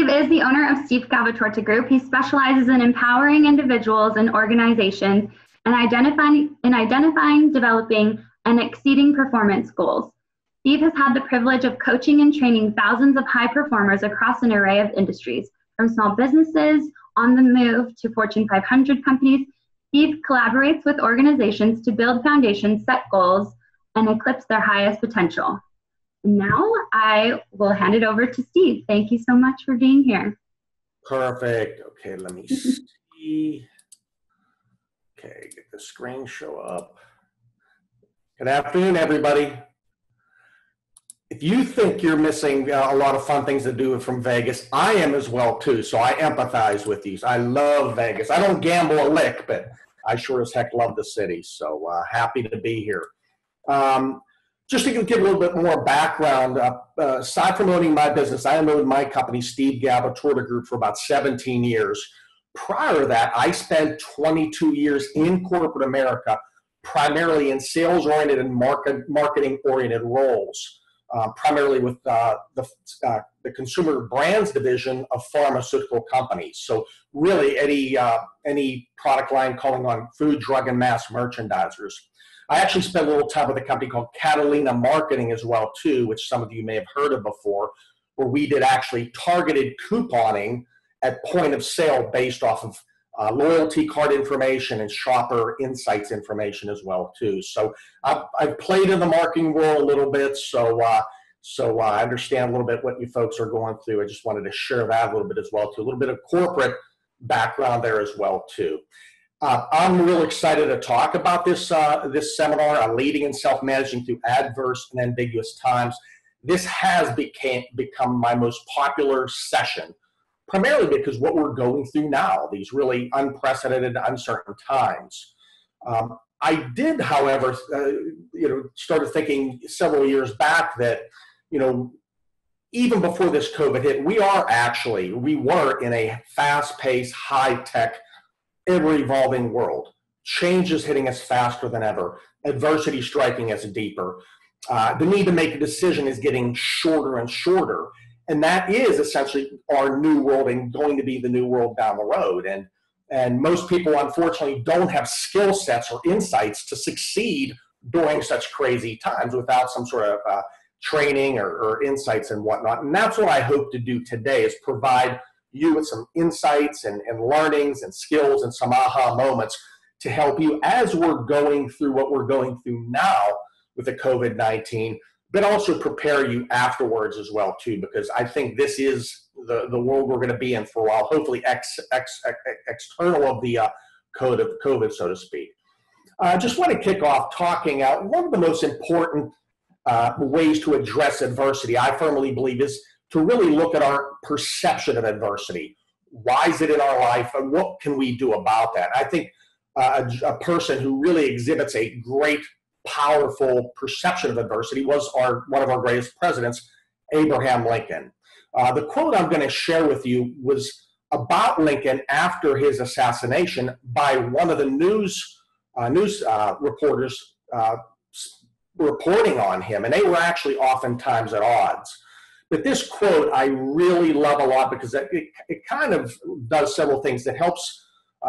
Steve is the owner of Steve Gavatorta Group. He specializes in empowering individuals and organizations and identifying, developing, and exceeding performance goals. Steve has had the privilege of coaching and training thousands of high performers across an array of industries, from small businesses on the move to Fortune 500 companies. Steve collaborates with organizations to build foundations, set goals, and eclipse their highest potential. Now I will hand it over to Steve. Thank you so much for being here. Perfect. Okay, let me see. Okay, get the screen show up. Good afternoon, everybody. If you think you're missing a lot of fun things to do from Vegas, I am as well too, so I empathize with these. I love Vegas. I don't gamble a lick, but I sure as heck love the city, so happy to be here. Just to give a little bit more background, aside from owning my business, I owned my company, Steve Gavatorta Group, for about 17 years. Prior to that, I spent 22 years in corporate America, primarily in sales-oriented and marketing-oriented roles, primarily with the consumer brands division of pharmaceutical companies. So really any product line calling on food, drug, and mass merchandisers. I actually spent a little time with a company called Catalina Marketing as well too, which some of you may have heard of before, where we did actually targeted couponing at point of sale based off of loyalty card information and shopper insights information as well too. So I've played in the marketing world a little bit, so I understand a little bit what you folks are going through. I just wanted to share that a little bit as well too, a little bit of corporate background there as well too. I'm real excited to talk about this seminar, Leading and Self-Managing Through Adverse and Ambiguous Times. This has become my most popular session, primarily because what we're going through now, these really unprecedented, uncertain times. I did, however, started thinking several years back that, even before this COVID hit, we were in a fast-paced, high-tech, ever-evolving world. Change is hitting us faster than ever. Adversity striking us deeper. The need to make a decision is getting shorter and shorter. And that is essentially our new world and going to be the new world down the road. And most people, unfortunately, don't have skill sets or insights to succeed during such crazy times without some sort of training or insights and whatnot. And that's what I hope to do today, is provide you with some insights and learnings and skills and some aha moments to help you as we're going through what we're going through now with the COVID-19, but also prepare you afterwards as well too, because I think this is the world we're going to be in for a while, hopefully external of the code of COVID, so to speak. I just want to kick off talking out one of the most important ways to address adversity, I firmly believe, is to really look at our perception of adversity. Why is it in our life, and what can we do about that? I think a person who really exhibits a great, powerful perception of adversity was one of our greatest presidents, Abraham Lincoln. The quote I'm going to share with you was about Lincoln after his assassination by one of the news reporters reporting on him, and they were actually oftentimes at odds. But this quote I really love a lot because it kind of does several things that helps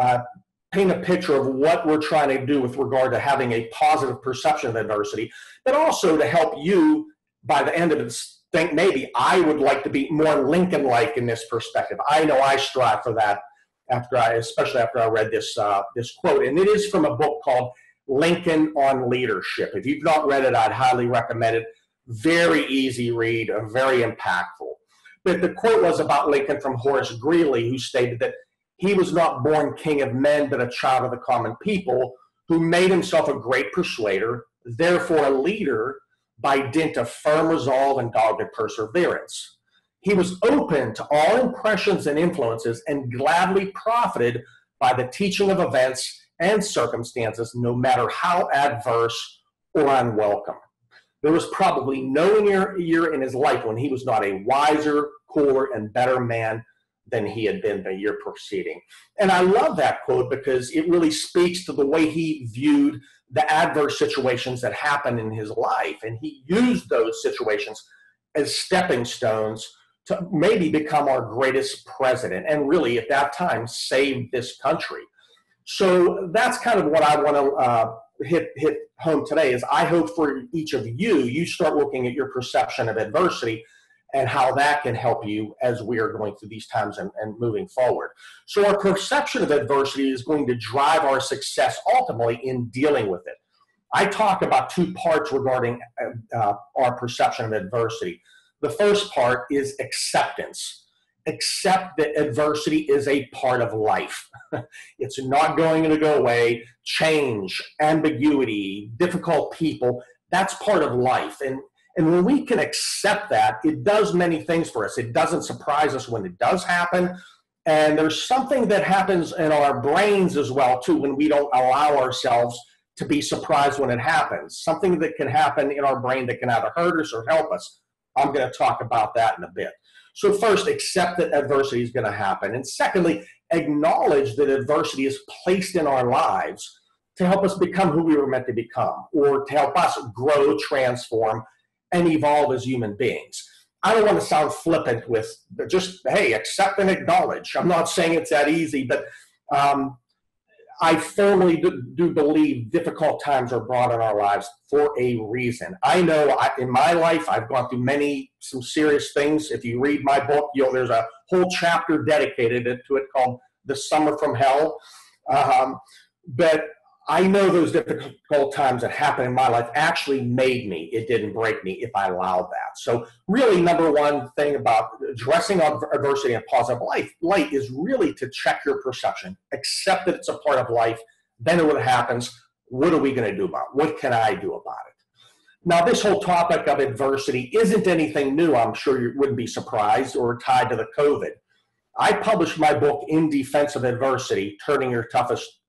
paint a picture of what we're trying to do with regard to having a positive perception of adversity, but also to help you, by the end of it, think maybe I would like to be more Lincoln-like in this perspective. I know I strive for that especially after I read this quote, and it is from a book called Lincoln on Leadership. If you've not read it, I'd highly recommend it. Very easy read, very impactful. But the quote was about Lincoln from Horace Greeley, who stated that he was not born king of men, but a child of the common people, who made himself a great persuader, therefore a leader by dint of firm resolve and dogged perseverance. He was open to all impressions and influences and gladly profited by the teaching of events and circumstances, no matter how adverse or unwelcome. There was probably no year in his life when he was not a wiser, cooler, and better man than he had been the year preceding. And I love that quote because it really speaks to the way he viewed the adverse situations that happened in his life. And he used those situations as stepping stones to maybe become our greatest president, and really at that time save this country. So that's kind of what I want to hit home today. Is I hope for each of you, you start looking at your perception of adversity and how that can help you as we are going through these times and moving forward. So our perception of adversity is going to drive our success ultimately in dealing with it. I talk about two parts regarding our perception of adversity. The first part is acceptance. Accept that adversity is a part of life. It's not going to go away. Change, ambiguity, difficult people, that's part of life. And when we can accept that, it does many things for us. It doesn't surprise us when it does happen. And there's something that happens in our brains as well, too, when we don't allow ourselves to be surprised when it happens. Something that can happen in our brain that can either hurt us or help us. I'm going to talk about that in a bit. So first, accept that adversity is going to happen. And secondly, acknowledge that adversity is placed in our lives to help us become who we were meant to become, or to help us grow, transform, and evolve as human beings. I don't want to sound flippant with just, hey, accept and acknowledge. I'm not saying it's that easy, but I firmly do believe difficult times are brought in our lives for a reason. I know in my life, I've gone through some serious things. If you read my book, there's a whole chapter dedicated to it called The Summer from Hell. But I know those difficult times that happened in my life actually made me. It didn't break me if I allowed that. So really, number one thing about addressing adversity in a positive light is really to check your perception. Accept that it's a part of life. Then what happens, what are we going to do about it? What can I do about it? Now, this whole topic of adversity isn't anything new. I'm sure you wouldn't be surprised, or tied to the COVID. I published my book, In Defense of Adversity, Turning Your Toughest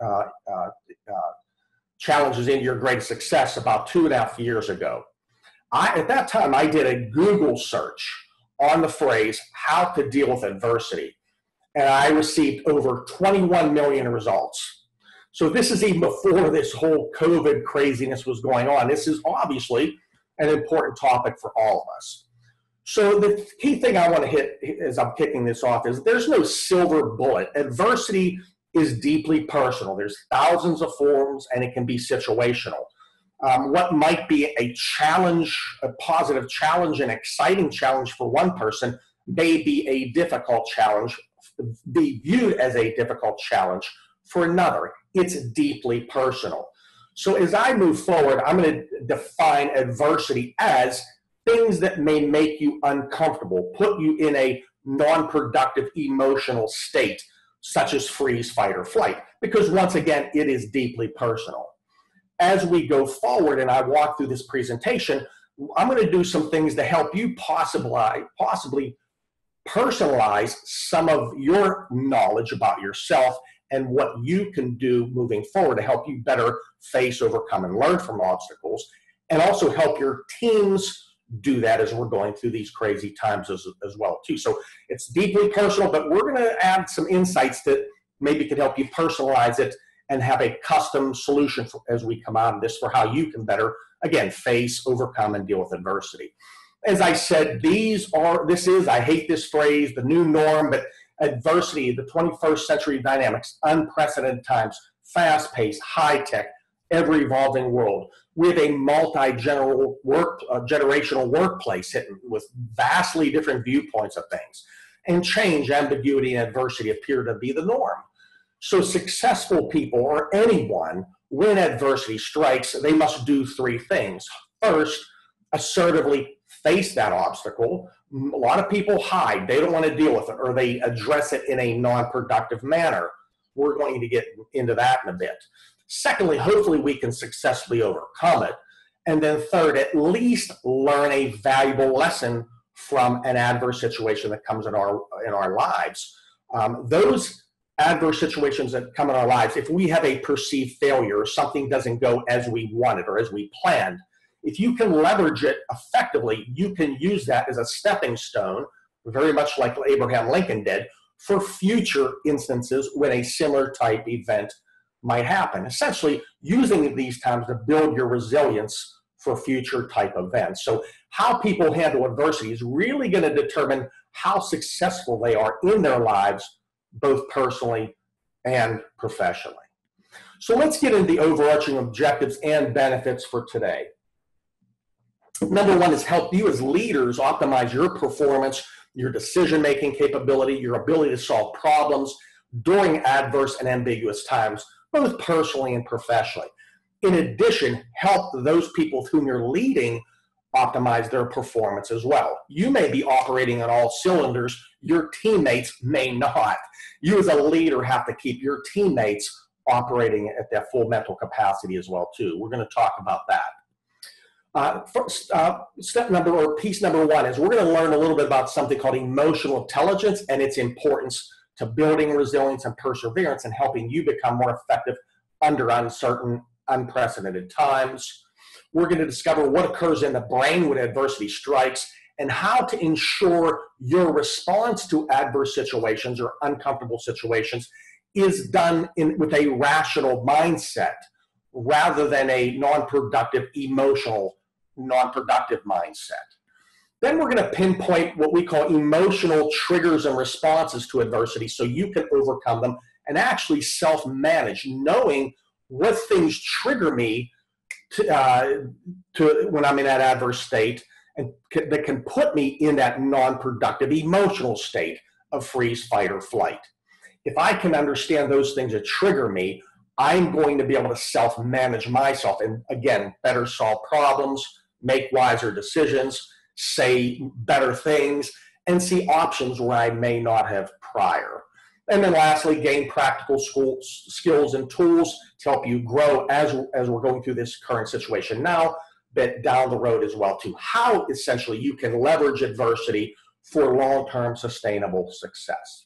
Challenges into Your Greatest Success, about 2.5 years ago. At that time, I did a Google search on the phrase, how to deal with adversity. And I received over 21 million results. So this is even before this whole COVID craziness was going on. This is obviously an important topic for all of us. So the key thing I want to hit as I'm kicking this off is there's no silver bullet. Adversity is deeply personal. There's thousands of forms, and it can be situational. What might be a challenge, a positive challenge, an exciting challenge for one person may be a difficult challenge, be viewed as a difficult challenge for another. It's deeply personal. So as I move forward, I'm going to define adversity as things that may make you uncomfortable, put you in a non-productive emotional state, such as freeze, fight, or flight, because once again, it is deeply personal. As we go forward and I walk through this presentation, I'm going to do some things to help you possibly personalize some of your knowledge about yourself and what you can do moving forward to help you better face, overcome, and learn from obstacles, and also help your teams do that as we're going through these crazy times as well too. So it's deeply personal, but we're going to add some insights that maybe can help you personalize it and have a custom solution as we come out of this for how you can better, again, face, overcome, and deal with adversity. As I said, I hate this phrase, the new norm, but adversity, the 21st century dynamics, unprecedented times, fast-paced, high-tech, ever-evolving world, with a multi-generational workplace with vastly different viewpoints of things. And change, ambiguity, and adversity appear to be the norm. So successful people, or anyone, when adversity strikes, they must do three things. First, assertively face that obstacle. A lot of people hide. They don't want to deal with it, or they address it in a non-productive manner. We're going to get into that in a bit. Secondly, hopefully we can successfully overcome it. And then third, at least learn a valuable lesson from an adverse situation that comes in our lives. Those adverse situations that come in our lives, if we have a perceived failure, or something doesn't go as we wanted or as we planned, if you can leverage it effectively, you can use that as a stepping stone, very much like Abraham Lincoln did, for future instances when a similar type event might happen. Essentially, using these times to build your resilience for future type events. So how people handle adversity is really going to determine how successful they are in their lives, both personally and professionally. So let's get into the overarching objectives and benefits for today. Number one is help you as leaders optimize your performance, your decision-making capability, your ability to solve problems during adverse and ambiguous times, both personally and professionally. In addition, help those people with whom you're leading optimize their performance as well. You may be operating on all cylinders, your teammates may not. You as a leader have to keep your teammates operating at their full mental capacity as well too. We're going to talk about that. Piece number one is we're going to learn a little bit about something called emotional intelligence and its importance to building resilience and perseverance and helping you become more effective under uncertain, unprecedented times. We're going to discover what occurs in the brain when adversity strikes and how to ensure your response to adverse situations or uncomfortable situations is done with a rational mindset rather than a non-productive, non-productive mindset. Then we're going to pinpoint what we call emotional triggers and responses to adversity so you can overcome them and actually self-manage, knowing what things trigger me to when I'm in that adverse state and that can put me in that non-productive emotional state of freeze, fight, or flight. If I can understand those things that trigger me, I'm going to be able to self-manage myself and, again, better solve problems, make wiser decisions, say better things, and see options where I may not have prior. And then lastly, gain practical skills and tools to help you grow as we're going through this current situation now, but down the road as well too. How essentially you can leverage adversity for long-term sustainable success.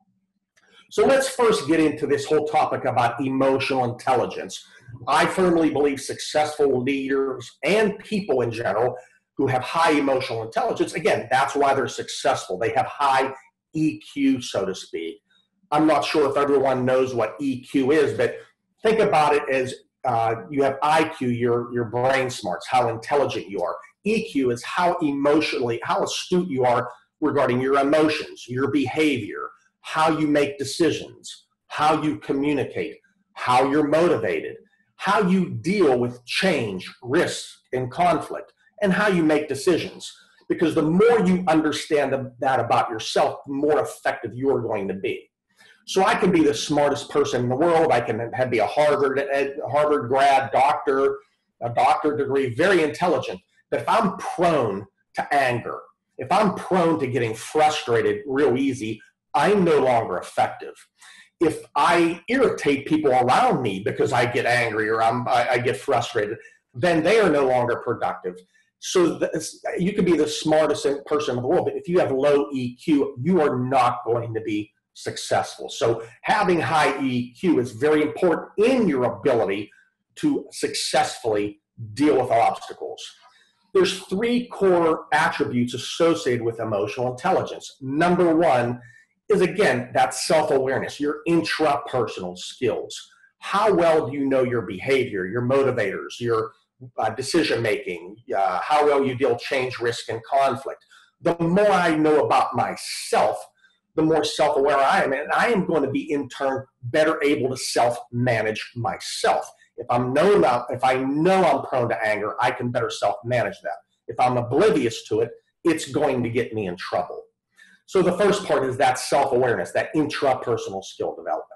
So let's first get into this whole topic about emotional intelligence. I firmly believe successful leaders and people in general who have high emotional intelligence, again, that's why they're successful. They have high EQ, so to speak. I'm not sure if everyone knows what EQ is, but think about it as you have IQ, your brain smarts, how intelligent you are. EQ is how astute you are regarding your emotions, your behavior, how you make decisions, how you communicate, how you're motivated, how you deal with change, risk, and conflict, and how you make decisions. Because the more you understand that about yourself, the more effective you're going to be. So I can be the smartest person in the world. I can be a Harvard grad, doctor, a doctorate degree, very intelligent. But if I'm prone to anger, if I'm prone to getting frustrated real easy, I'm no longer effective. If I irritate people around me because I get angry or I get frustrated, then they are no longer productive. So you can be the smartest person in the world, but if you have low EQ, you are not going to be successful. So having high EQ is very important in your ability to successfully deal with obstacles. There's three core attributes associated with emotional intelligence. Number one is, again, that self-awareness, your intrapersonal skills. How well do you know your behavior, your motivators, your decision-making, how well you deal with change, risk, and conflict. The more I know about myself, the more self-aware I am, and I am going to be, in turn, better able to self-manage myself. If I know I'm prone to anger, I can better self-manage that. If I'm oblivious to it, it's going to get me in trouble. So the first part is that self-awareness, that intrapersonal skill development.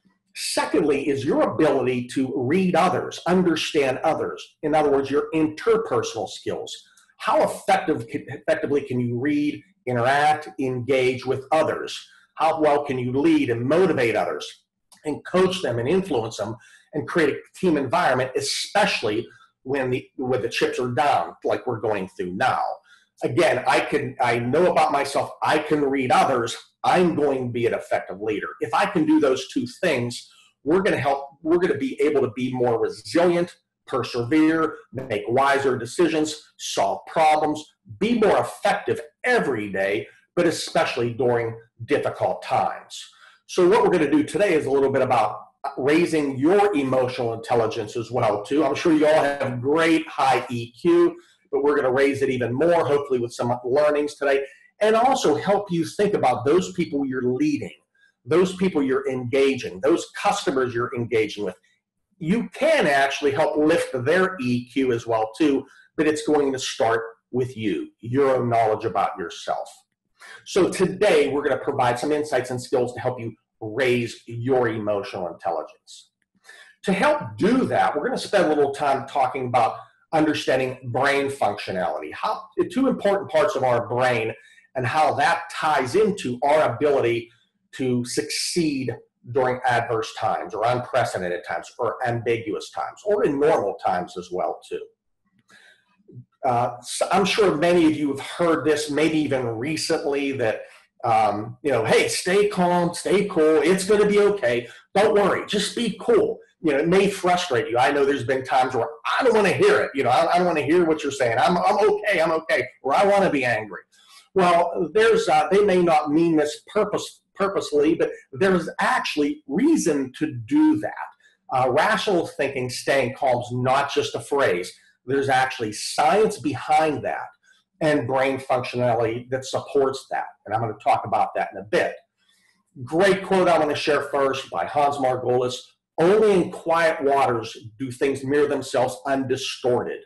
Secondly is your ability to read others, understand others. In other words, your interpersonal skills. How effectively can you read, interact, engage with others? How well can you lead and motivate others and coach them and influence them and create a team environment, especially when the chips are down like we're going through now? Again, I know about myself, I can read others, I'm going to be an effective leader. If I can do those two things, we're going to be able to be more resilient, persevere, make wiser decisions, solve problems, be more effective every day, but especially during difficult times. So what we're going to do today is a little bit about raising your emotional intelligence as well too. I'm sure you all have great high EQ, but we're going to raise it even more, hopefully with some learnings today. and also help you think about those people you're leading, those people you're engaging, those customers you're engaging with. You can actually help lift their EQ as well too, but it's going to start with you, your own knowledge about yourself. So today we're going to provide some insights and skills to help you raise your emotional intelligence. To help do that, we're going to spend a little time talking about understanding brain functionality, two important parts of our brain, and how that ties into our ability to succeed during adverse times or unprecedented times or ambiguous times or in normal times as well too. So I'm sure many of you have heard this, maybe even recently, that hey, stay calm, stay cool, it's going to be okay, don't worry, just be cool. It may frustrate you. I know there's been times where I don't want to hear it. I don't want to hear what you're saying. I'm okay, or I want to be angry. Well, they may not mean this purposely, but there's actually reason to do that. Rational thinking, staying calm, is not just a phrase. There's actually science behind that and brain functionality that supports that. And I'm going to talk about that in a bit. Great quote I want to share first by Hans Margolis: "Only in quiet waters do things mirror themselves undistorted.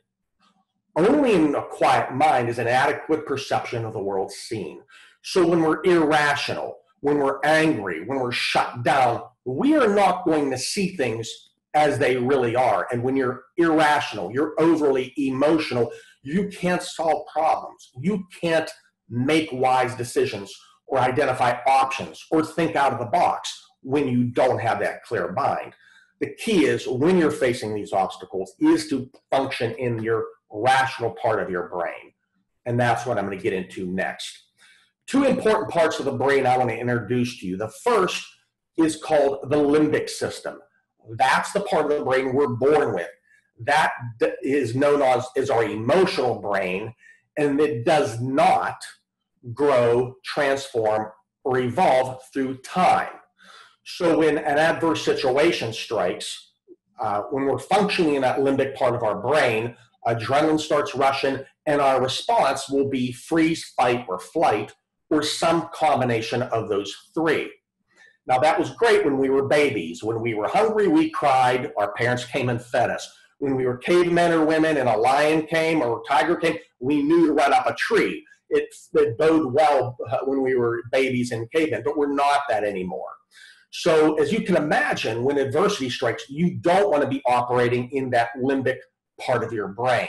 Only in a quiet mind is an adequate perception of the world seen." So when we're irrational, when we're angry, when we're shut down, we are not going to see things as they really are. And when you're irrational, you're overly emotional, you can't solve problems. You can't make wise decisions or identify options or think out of the box when you don't have that clear mind. The key is, when you're facing these obstacles, is to function in your rational part of your brain. And that's what I'm going to get into next. Two important parts of the brain I want to introduce to you. The first is called the limbic system. That's the part of the brain we're born with. That is known as our emotional brain, and it does not grow, transform, or evolve through time. So when an adverse situation strikes, when we're functioning in that limbic part of our brain, adrenaline starts rushing, and our response will be freeze, fight, or flight, or some combination of those three. Now, that was great when we were babies. When we were hungry, we cried. Our parents came and fed us. When we were cavemen or women and a lion came or a tiger came, we knew to run up a tree. It bode well when we were babies and cavemen, but we're not that anymore. So as you can imagine, when adversity strikes, you don't want to be operating in that limbic part of your brain.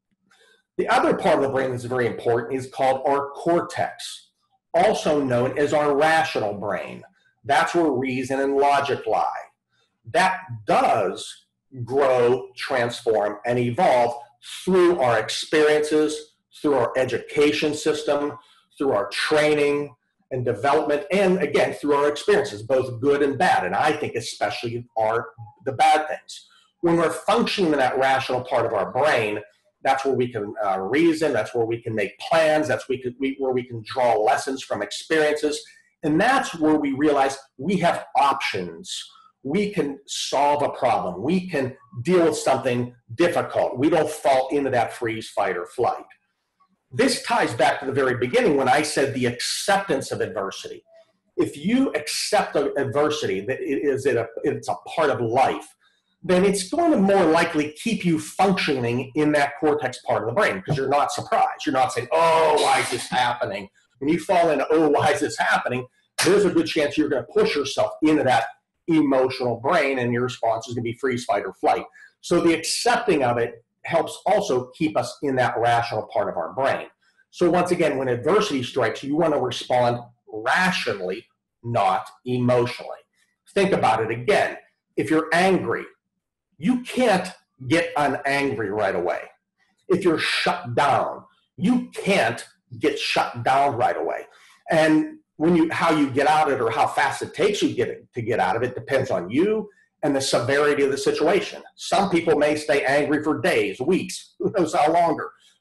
The other part of the brain that's very important is called our cortex, also known as our rational brain. That's where reason and logic lie. That does grow, transform, and evolve through our experiences, through our education system, through our training and development, and again, through our experiences, both good and bad. And I think especially the bad things. When we're functioning in that rational part of our brain, that's where we can reason, that's where we can make plans, that's where we can draw lessons from experiences. And that's where we realize we have options. We can solve a problem. We can deal with something difficult. We don't fall into that freeze, fight, or flight. This ties back to the very beginning when I said the acceptance of adversity. If you accept adversity, that it's a part of life, then it's going to more likely keep you functioning in that cortex part of the brain, because you're not surprised. You're not saying, oh, why is this happening? When you fall into, oh, why is this happening? There's a good chance you're going to push yourself into that emotional brain, and your response is going to be freeze, fight, or flight. So the accepting of it helps also keep us in that rational part of our brain. So once again, when adversity strikes, you want to respond rationally, not emotionally. Think about it again. If you're angry, you can't get unangry right away. If you're shut down, you can't get shut down right away. And how you get out of it, or how fast it takes you to get out of it, depends on you and the severity of the situation. Some people may stay angry for days, weeks, who knows how long.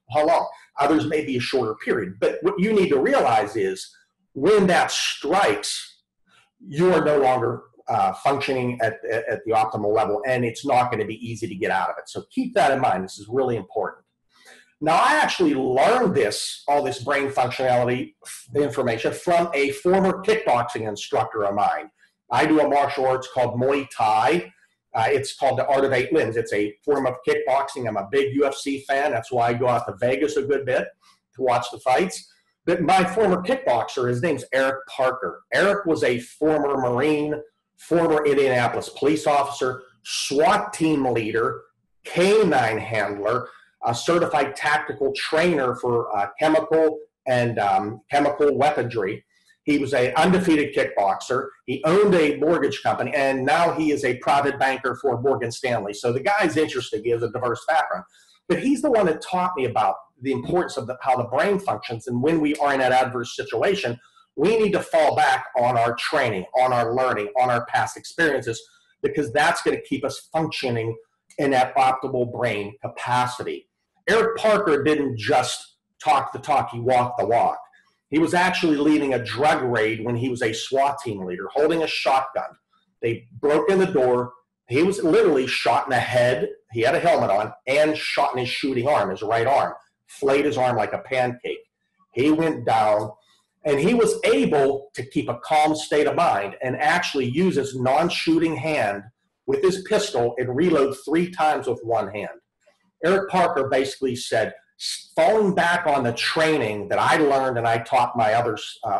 Others may be a shorter period. But what you need to realize is, when that strikes, you are no longer functioning at the optimal level, and it's not going to be easy to get out of it. So keep that in mind. This is really important. Now, I actually learned all this brain functionality information from a former kickboxing instructor of mine. I do a martial arts called Muay Thai. It's called the Art of Eight Limbs. It's a form of kickboxing. I'm a big UFC fan. That's why I go out to Vegas a good bit to watch the fights. But my former kickboxer, his name's Eric Parker. Eric was a former Marine, former Indianapolis police officer, SWAT team leader, canine handler, a certified tactical trainer for chemical and chemical weaponry. He was an undefeated kickboxer. He owned a mortgage company, and now he is a private banker for Morgan Stanley. So the guy's interesting. He has a diverse background. But he's the one that taught me about the importance of how the brain functions. And when we are in an adverse situation, we need to fall back on our training, on our learning, on our past experiences, because that's going to keep us functioning in that optimal brain capacity. Eric Parker didn't just talk the talk, he walked the walk. He was actually leading a drug raid when he was a SWAT team leader, holding a shotgun. They broke in the door. He was literally shot in the head. He had a helmet on and shot in his shooting arm, his right arm, flayed his arm like a pancake. He went down, and he was able to keep a calm state of mind and actually use his non-shooting hand with his pistol and reload 3 times with one hand. Eric Parker basically said, falling back on the training that I learned and I taught my other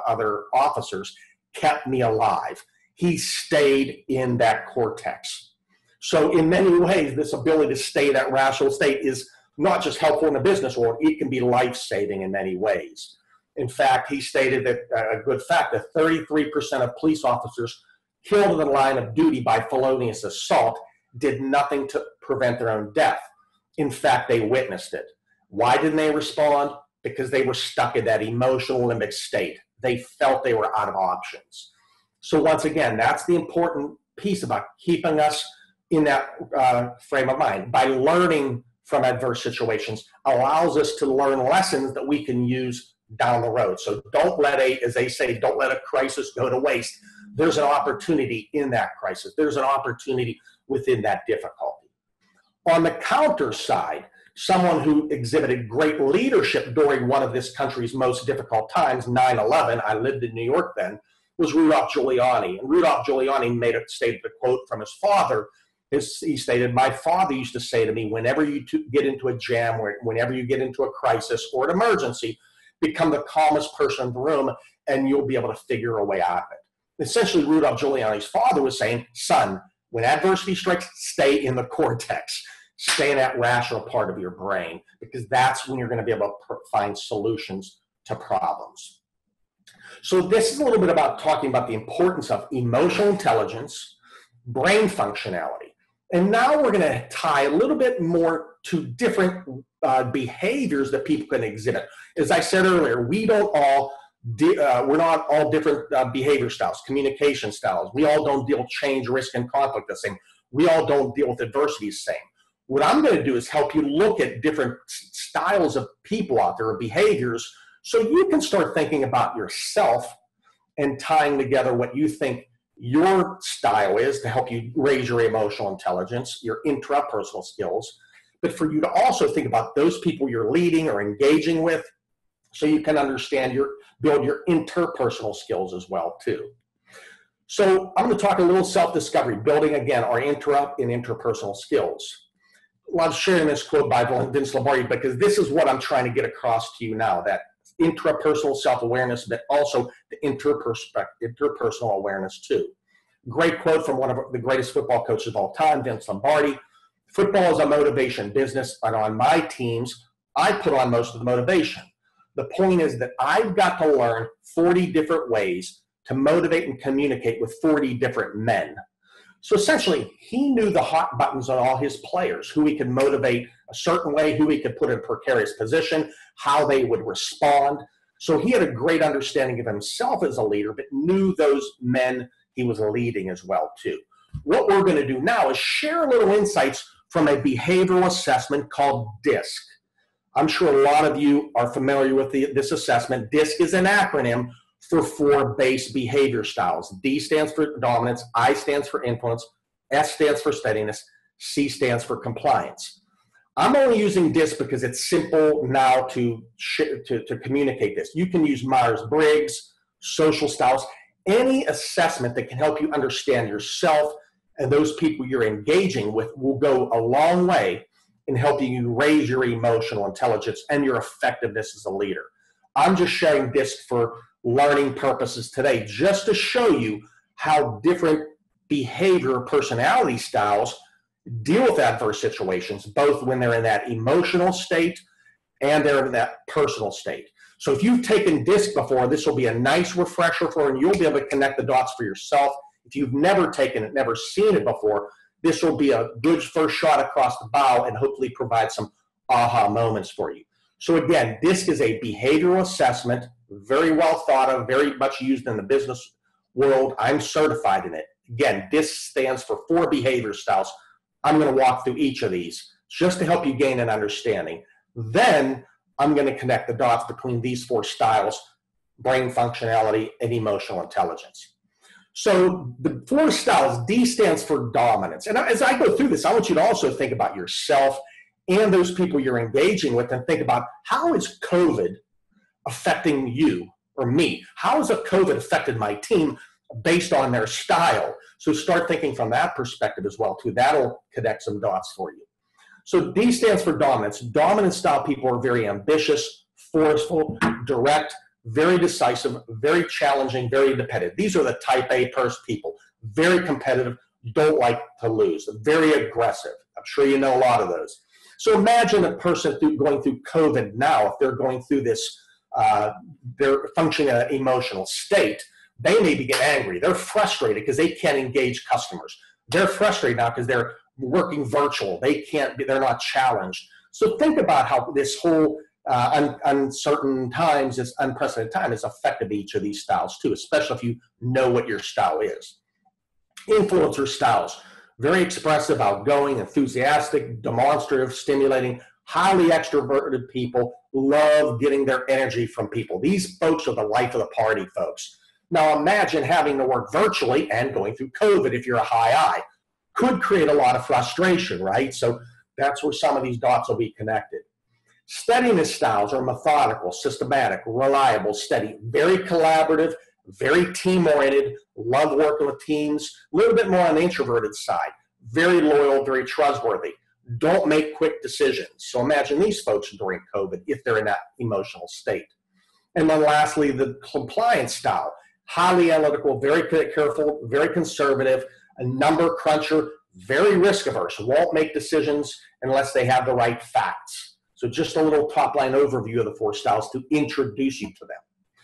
officers kept me alive. He stayed in that cortex. So in many ways, this ability to stay in that rational state is not just helpful in the business world, it can be life-saving in many ways. In fact, he stated that a good fact that 33% of police officers killed in the line of duty by felonious assault did nothing to prevent their own death. In fact, they witnessed it. Why didn't they respond? Because they were stuck in that emotional limbic state. They felt they were out of options. So once again, that's the important piece about keeping us in that frame of mind. By learning from adverse situations allows us to learn lessons that we can use down the road. So don't let as they say, don't let a crisis go to waste. There's an opportunity in that crisis. There's an opportunity within that difficulty. On the counter side, someone who exhibited great leadership during one of this country's most difficult times, 9/11, I lived in New York then, was Rudolph Giuliani. And Rudolph Giuliani stated a quote from his father. He stated, "My father used to say to me, whenever you get into a jam, whenever you get into a crisis or an emergency, become the calmest person in the room and you'll be able to figure a way out of it." Essentially, Rudolph Giuliani's father was saying, son, when adversity strikes, stay in the cortex. Stay in that rational part of your brain, because that's when you're going to be able to find solutions to problems. So this is a little bit about talking about the importance of emotional intelligence, brain functionality. And now we're going to tie a little bit more to different behaviors that people can exhibit. As I said earlier, we're not all different behavior styles, communication styles. We all don't deal with change, risk, and conflict the same. We all don't deal with adversity the same. What I'm going to do is help you look at different styles of people out there, or behaviors, so you can start thinking about yourself and tying together what you think your style is to help you raise your emotional intelligence, your intrapersonal skills, but for you to also think about those people you're leading or engaging with, so you can understand build your interpersonal skills as well too. So I'm going to talk a little self-discovery, building again our intra and interpersonal skills. I'm sharing this quote by Vince Lombardi because this is what I'm trying to get across to you now, that intrapersonal self-awareness, but also the interpersonal awareness too. Great quote from one of the greatest football coaches of all time, Vince Lombardi. Football is a motivation business, and on my teams, I put on most of the motivation. The point is that I've got to learn 40 different ways to motivate and communicate with 40 different men. So essentially, he knew the hot buttons on all his players, who he could motivate a certain way, who he could put in a precarious position, how they would respond. So he had a great understanding of himself as a leader, but knew those men he was leading as well too. What we're going to do now is share a little insights from a behavioral assessment called DISC. I'm sure a lot of you are familiar with this assessment. DISC is an acronym for 4 base behavior styles. D stands for dominance, I stands for influence, S stands for steadiness, C stands for compliance. I'm only using DISC because it's simple now to communicate this. You can use Myers-Briggs, social styles, any assessment that can help you understand yourself and those people you're engaging with will go a long way in helping you raise your emotional intelligence and your effectiveness as a leader. I'm just sharing DISC for learning purposes today, just to show you how different behavior personality styles deal with adverse situations, both when they're in that emotional state and they're in that personal state. So if you've taken DISC before, this will be a nice refresher for you, and you'll be able to connect the dots for yourself. If you've never taken it, never seen it before, this will be a good first shot across the bow and hopefully provide some aha moments for you. So again, DISC is a behavioral assessment, very well thought of, very much used in the business world. I'm certified in it. Again, DISC stands for 4 behavior styles. I'm going to walk through each of these just to help you gain an understanding. Then I'm going to connect the dots between these 4 styles: brain functionality and emotional intelligence. So the 4 styles, D stands for dominance. And as I go through this, I want you to also think about yourself and those people you're engaging with, and think about, how is COVID affecting you or me? How has COVID affected my team based on their style? So start thinking from that perspective as well, too. That'll connect some dots for you. So D stands for dominance. Dominant style people are very ambitious, forceful, direct, very decisive, very challenging, very independent. These are the type A people, very competitive, don't like to lose, very aggressive. I'm sure you know a lot of those. So imagine a person going through COVID now, if they're going through this, they're functioning in an emotional state, they may be getting angry. They're frustrated because they can't engage customers. They're frustrated now because they're working virtual. They're not challenged. So think about how this whole uncertain times, this unprecedented time, has affected each of these styles too, especially if you know what your style is. Influencer styles, very expressive, outgoing, enthusiastic, demonstrative, stimulating, highly extroverted people, love getting their energy from people. These folks are the life of the party, folks. Now imagine having to work virtually and going through COVID if you're a high I. Could create a lot of frustration, right? So that's where some of these dots will be connected. Steadiness styles are methodical, systematic, reliable, steady, very collaborative, very team-oriented, love working with teams, a little bit more on the introverted side, very loyal, very trustworthy, don't make quick decisions. So imagine these folks during COVID if they're in that emotional state. And then lastly, the compliance style, highly analytical, very careful, very conservative, a number cruncher, very risk averse, won't make decisions unless they have the right facts. So just a little top line overview of the 4 styles to introduce you to them.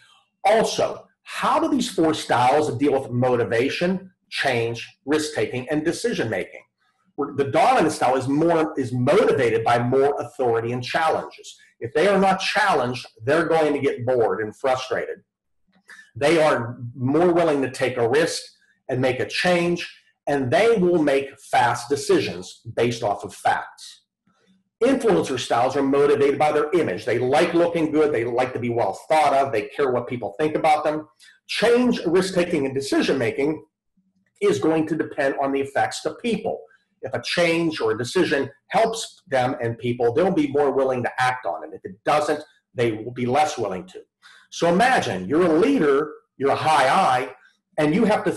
Also, how do these 4 styles deal with motivation, change, risk-taking, and decision-making? The dominant style is motivated by more authority and challenges. If they are not challenged, they're going to get bored and frustrated. They are more willing to take a risk and make a change, and they will make fast decisions based off of facts. Influencer styles are motivated by their image. They like looking good. They like to be well thought of. They care what people think about them. Change, risk-taking, and decision-making is going to depend on the effects to people. If a change or a decision helps them and people, they'll be more willing to act on it. If it doesn't, they will be less willing to. So imagine you're a leader, you're a high I, and you have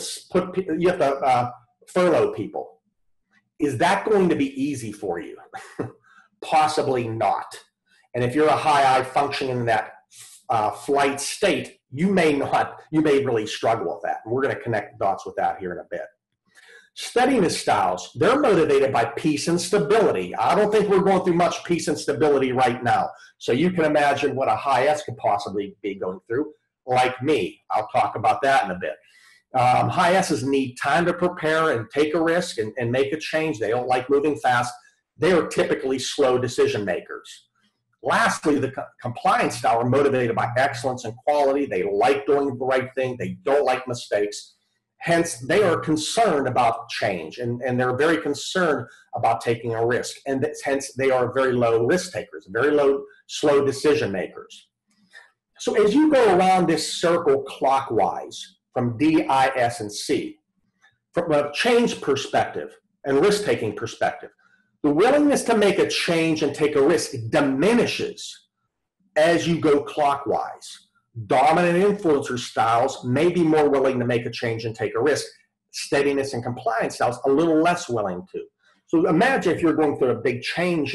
to furlough people. Is that going to be easy for you? Possibly not. And if you're a high I functioning in that flight state, you may really struggle with that. And we're going to connect the dots with that here in a bit. Steadiness styles, they're motivated by peace and stability. I don't think we're going through much peace and stability right now. So you can imagine what a high S could possibly be going through, like me. I'll talk about that in a bit. High S's need time to prepare and take a risk and make a change. They don't like moving fast. They are typically slow decision makers. Lastly, the compliance style are motivated by excellence and quality. They like doing the right thing. They don't like mistakes. Hence, they are concerned about change, and they're very concerned about taking a risk. And hence, they are very low risk takers, very low, slow decision makers. So as you go around this circle clockwise from D, I, S, and C, from a change perspective and risk-taking perspective, The willingness to make a change and take a risk diminishes as you go clockwise. Dominant influencer styles may be more willing to make a change and take a risk. Steadiness and compliance styles a little less willing to. So imagine if you're going through a big change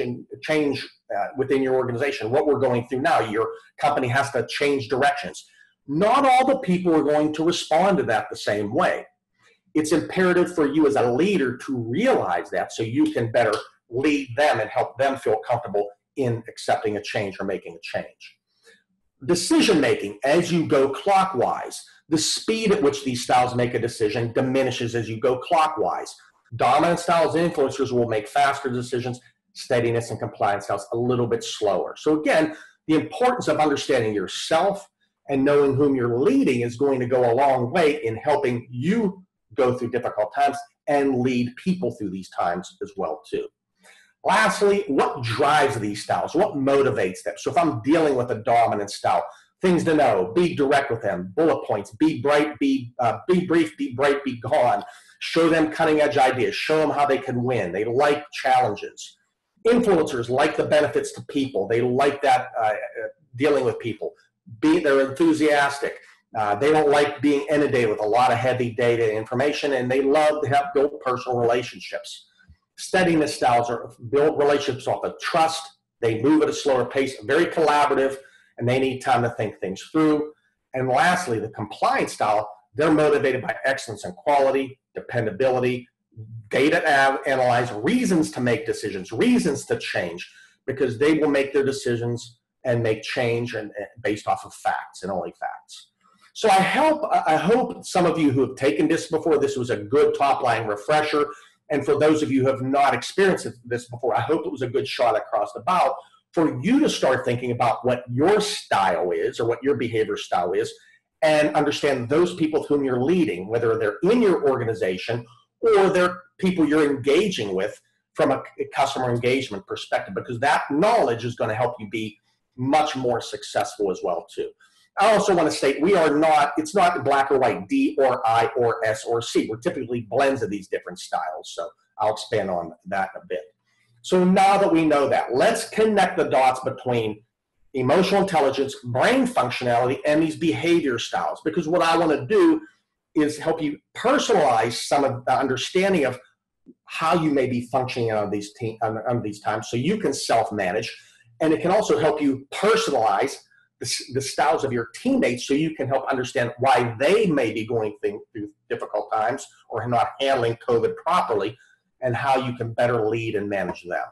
within your organization, what we're going through now. Your company has to change directions. Not all the people are going to respond to that the same way. It's imperative for you as a leader to realize that so you can better lead them and help them feel comfortable in accepting a change or making a change. Decision making as you go clockwise. The speed at which these styles make a decision diminishes as you go clockwise. Dominant styles and influencers will make faster decisions. Steadiness and compliance styles a little bit slower. So again, the importance of understanding yourself and knowing whom you're leading is going to go a long way in helping you go through difficult times and lead people through these times as well too. Lastly, what drives these styles? What motivates them? So if I'm dealing with a dominant style, things to know: be direct with them, bullet points, be bright, be brief, be bright, be gone. Show them cutting edge ideas, show them how they can win. They like challenges. Influencers like the benefits to people. They like that dealing with people. They're enthusiastic. They don't like being inundated with a lot of heavy data and information, and they love to have built personal relationships. Steadiness styles build relationships off of trust. They move at a slower pace, very collaborative, and they need time to think things through. And lastly, the compliance style, they're motivated by excellence and quality, dependability, data analyze, reasons to make decisions, reasons to change, because they will make their decisions and make change and based off of facts and only facts. So I hope some of you who have taken this before, this was a good top line refresher. And for those of you who have not experienced this before, I hope it was a good shot across the bow for you to start thinking about what your style is or what your behavior style is, and understand those people whom you're leading, whether they're in your organization or they're people you're engaging with from a customer engagement perspective, because that knowledge is going to help you be much more successful as well too. I also want to state it's not black or white, D or I or S or C. We're typically blends of these different styles. So I'll expand on that a bit. So now that we know that, let's connect the dots between emotional intelligence, brain functionality, and these behavior styles. Because what I want to do is help you personalize some of the understanding of how you may be functioning on these times so you can self-manage. And it can also help you personalize the styles of your teammates so you can help understand why they may be going through difficult times or not handling COVID properly, and how you can better lead and manage them.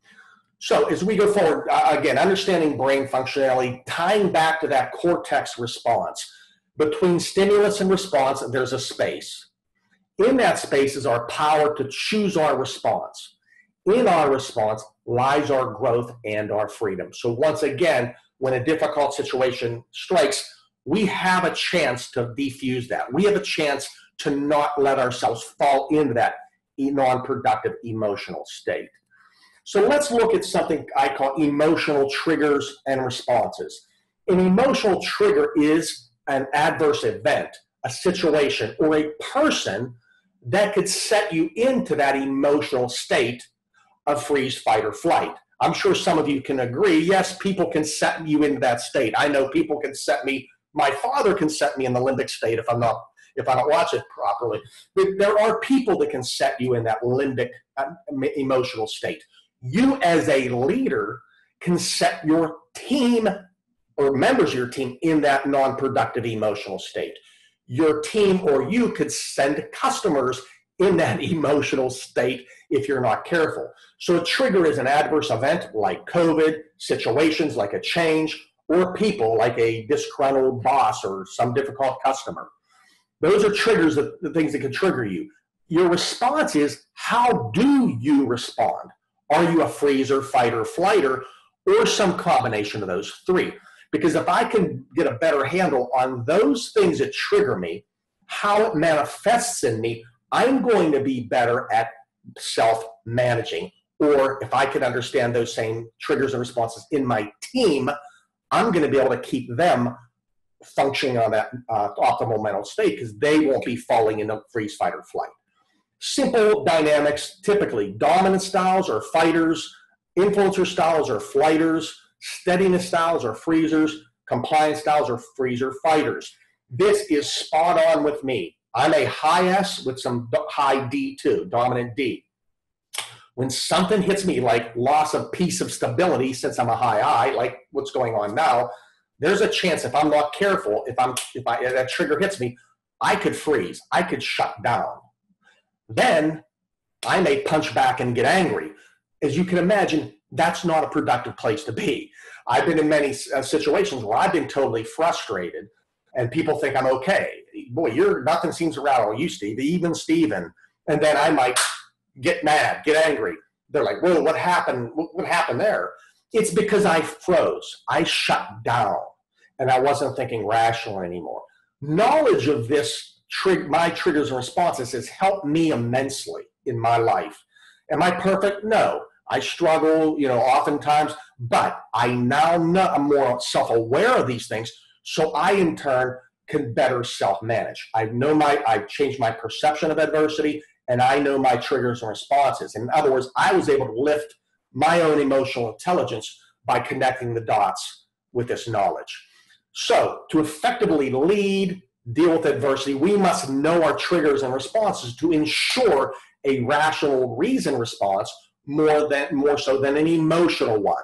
So as we go forward, again, understanding brain functionality, tying back to that cortex response. Between stimulus and response, there's a space. In that space is our power to choose our response. In our response lies our growth and our freedom. So once again, when a difficult situation strikes, we have a chance to defuse that. We have a chance to not let ourselves fall into that non-productive emotional state. So let's look at something I call emotional triggers and responses. An emotional trigger is an adverse event, a situation, or a person that could set you into that emotional state of freeze, fight, or flight. I'm sure some of you can agree, yes, people can set you into that state. I know people can set me, my father can set me in the limbic state if I don't watch it properly. But there are people that can set you in that limbic emotional state. You as a leader can set your team or members of your team in that non-productive emotional state. Your team or you could send customers in that emotional state if you're not careful. So a trigger is an adverse event like COVID, situations like a change, or people like a disgruntled boss or some difficult customer. Those are triggers, the things that can trigger you. Your response is, how do you respond? Are you a freezer, fighter, flighter, or some combination of those three? Because if I can get a better handle on those things that trigger me, how it manifests in me, I'm going to be better at self-managing. Or if I can understand those same triggers and responses in my team, I'm going to be able to keep them functioning on that optimal mental state because they won't be falling into freeze, fight, or flight. Simple dynamics, typically dominant styles are fighters, influencer styles are flighters, steadiness styles are freezers, compliance styles are freezer fighters. This is spot on with me. I'm a high S with some high D too, dominant D. When something hits me like loss of piece of stability, since I'm a high I, like what's going on now, there's a chance if I'm not careful, if that trigger hits me, I could freeze, I could shut down. Then I may punch back and get angry. As you can imagine, that's not a productive place to be. I've been in many situations where I've been totally frustrated and people think I'm okay. Boy, nothing seems to rattle you, Steve, even Steven. And then I might get mad, get angry. They're like, whoa, what happened? What happened there? It's because I froze. I shut down and I wasn't thinking rationally anymore. Knowledge of this, my triggers and responses has helped me immensely in my life. Am I perfect? No. I struggle, oftentimes, but I now know I'm more self-aware of these things, so I in turn can better self-manage. I've changed my perception of adversity, and I know my triggers and responses. In other words, I was able to lift my own emotional intelligence by connecting the dots with this knowledge. So to effectively lead, deal with adversity, we must know our triggers and responses to ensure a rational reason response more so than an emotional one.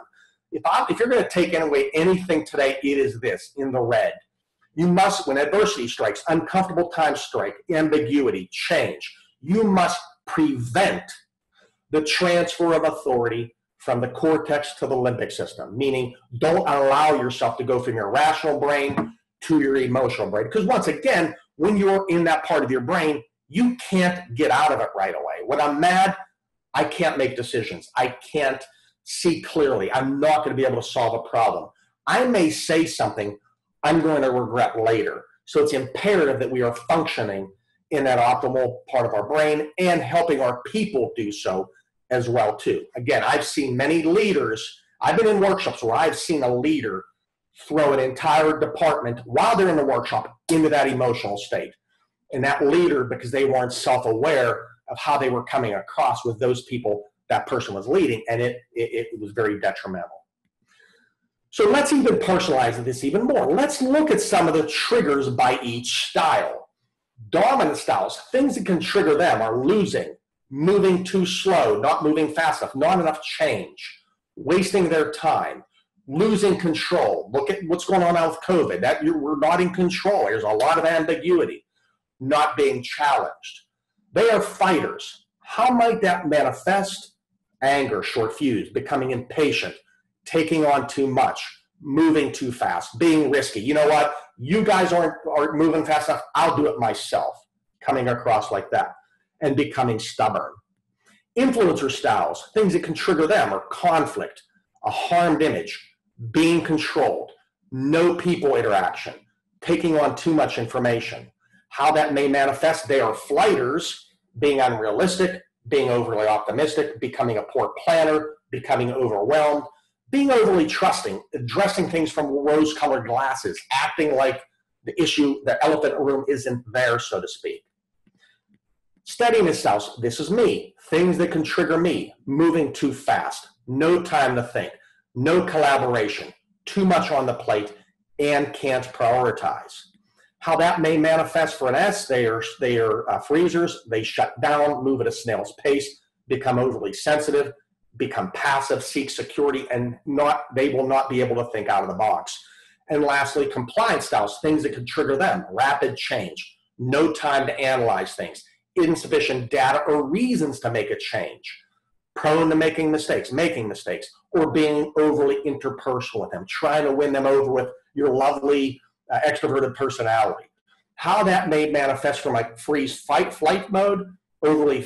If you're going to take away anything today, it is this, in the red. You must, when adversity strikes, uncomfortable times strike, ambiguity, change, you must prevent the transfer of authority from the cortex to the limbic system, meaning don't allow yourself to go from your rational brain to your emotional brain. Because once again, when you're in that part of your brain, you can't get out of it right away. When I'm mad, I can't make decisions. I can't see clearly. I'm not going to be able to solve a problem. I may say something I'm going to regret later. So it's imperative that we are functioning in that optimal part of our brain and helping our people do so as well too. Again, I've seen many leaders, I've been in workshops where I've seen a leader throw an entire department while they're in the workshop into that emotional state. And that leader, because they weren't self-aware of how they were coming across with those people that person was leading, and it was very detrimental. So let's even personalize this even more. Let's look at some of the triggers by each style. Dominant styles, things that can trigger them are losing, moving too slow, not moving fast enough, not enough change, wasting their time, losing control. Look at what's going on now with COVID. We're not in control. There's a lot of ambiguity, not being challenged. They are fighters. How might that manifest? Anger, short fuse, becoming impatient, taking on too much, moving too fast, being risky. You know what? You guys aren't moving fast enough. I'll do it myself. Coming across like that and becoming stubborn. Influencer styles, things that can trigger them are conflict, a harmed image, being controlled, no people interaction, taking on too much information. How that may manifest, they are flighters, being unrealistic, being overly optimistic, becoming a poor planner, becoming overwhelmed, being overly trusting, addressing things from rose-colored glasses, acting like the elephant in the room isn't there, so to speak. Steadiness styles, this is me, things that can trigger me, moving too fast, no time to think, no collaboration, too much on the plate, and can't prioritize. How that may manifest for an S, they are freezers, they shut down, move at a snail's pace, become overly sensitive, become passive, seek security, and they will not be able to think out of the box. And lastly, compliance styles, things that can trigger them, rapid change, no time to analyze things, insufficient data or reasons to make a change, prone to making mistakes, or being overly interpersonal with them, trying to win them over with your lovely extroverted personality. How that may manifest from like freeze-fight mode, overly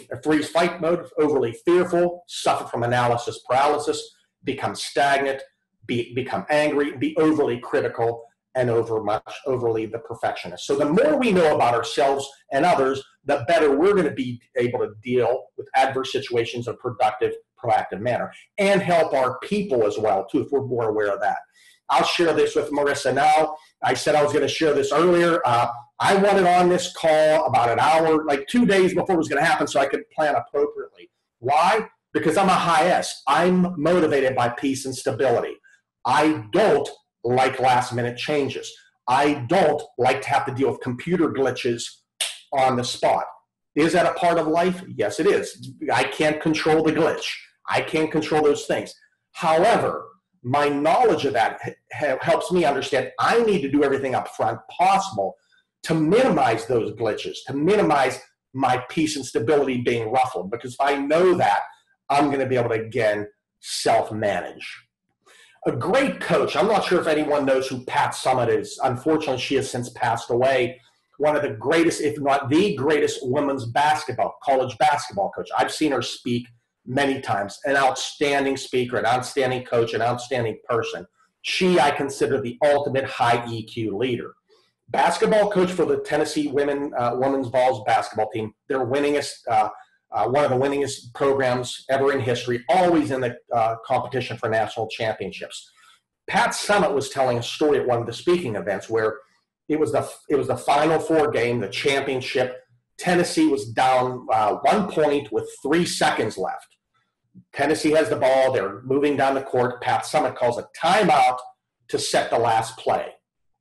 fearful, suffer from analysis paralysis, become stagnant, become angry, be overly critical, and overly the perfectionist. So the more we know about ourselves and others, the better we're going to be able to deal with adverse situations in a productive, proactive manner, and help our people as well too, if we're more aware of that. I'll share this with Marissa now. I said I was going to share this earlier. I wanted on this call about an hour, like 2 days before it was going to happen so I could plan appropriately. Why? Because I'm a high S. I'm motivated by peace and stability. I don't like last minute changes. I don't like to have to deal with computer glitches on the spot. Is that a part of life? Yes, it is. I can't control the glitch. I can't control those things. However, my knowledge of that helps me understand I need to do everything up front possible to minimize those glitches, to minimize my peace and stability being ruffled. Because if I know that, I'm going to be able to, again, self-manage. A great coach, I'm not sure if anyone knows who Pat Summitt is. Unfortunately, she has since passed away. One of the greatest, if not the greatest, women's college basketball coach. I've seen her speak many times. An outstanding speaker, an outstanding coach, an outstanding person. She, I consider, the ultimate high EQ leader. Basketball coach for the Tennessee women's Vols basketball team. Their winningest, one of the winningest programs ever in history, always in the competition for national championships. Pat Summitt was telling a story at one of the speaking events where it was the Final Four game, the championship. Tennessee was down 1 point with 3 seconds left. Tennessee has the ball. They're moving down the court. Pat Summitt calls a timeout to set the last play.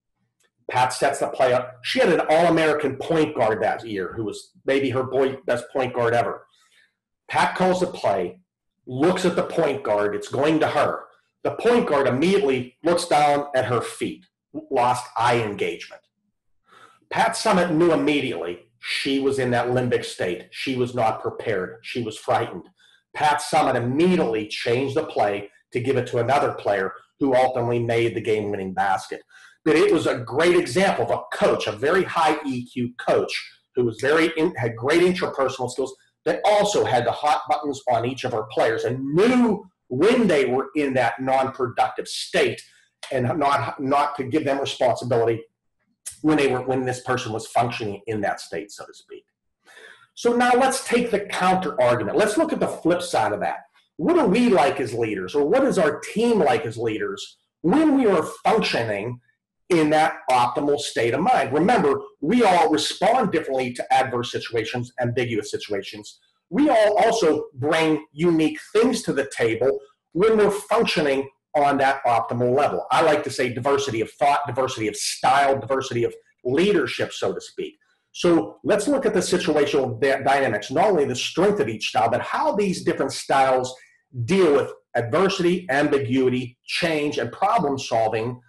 Pat sets the play up. She had an All-American point guard that year who was maybe her best point guard ever. Pat calls the play, looks at the point guard. It's going to her. The point guard immediately looks down at her feet, lost eye engagement. Pat Summitt knew immediately she was in that limbic state. She was not prepared. She was frightened. Pat Summitt immediately changed the play to give it to another player who ultimately made the game-winning basket. But it was a great example of a coach, a very high EQ coach who was had great interpersonal skills, that also had the hot buttons on each of her players and knew when they were in that non-productive state and not to give them responsibility when this person was functioning in that state, so to speak. So now let's take the counter argument. Let's look at the flip side of that. What do we like as leaders, or what is our team like as leaders when we are functioning in that optimal state of mind? Remember, we all respond differently to adverse situations, ambiguous situations. We all also bring unique things to the table when we're functioning on that optimal level. I like to say diversity of thought, diversity of style, diversity of leadership, so to speak. So let's look at the situational dynamics, not only the strength of each style, but how these different styles deal with adversity, ambiguity, change, and problem solving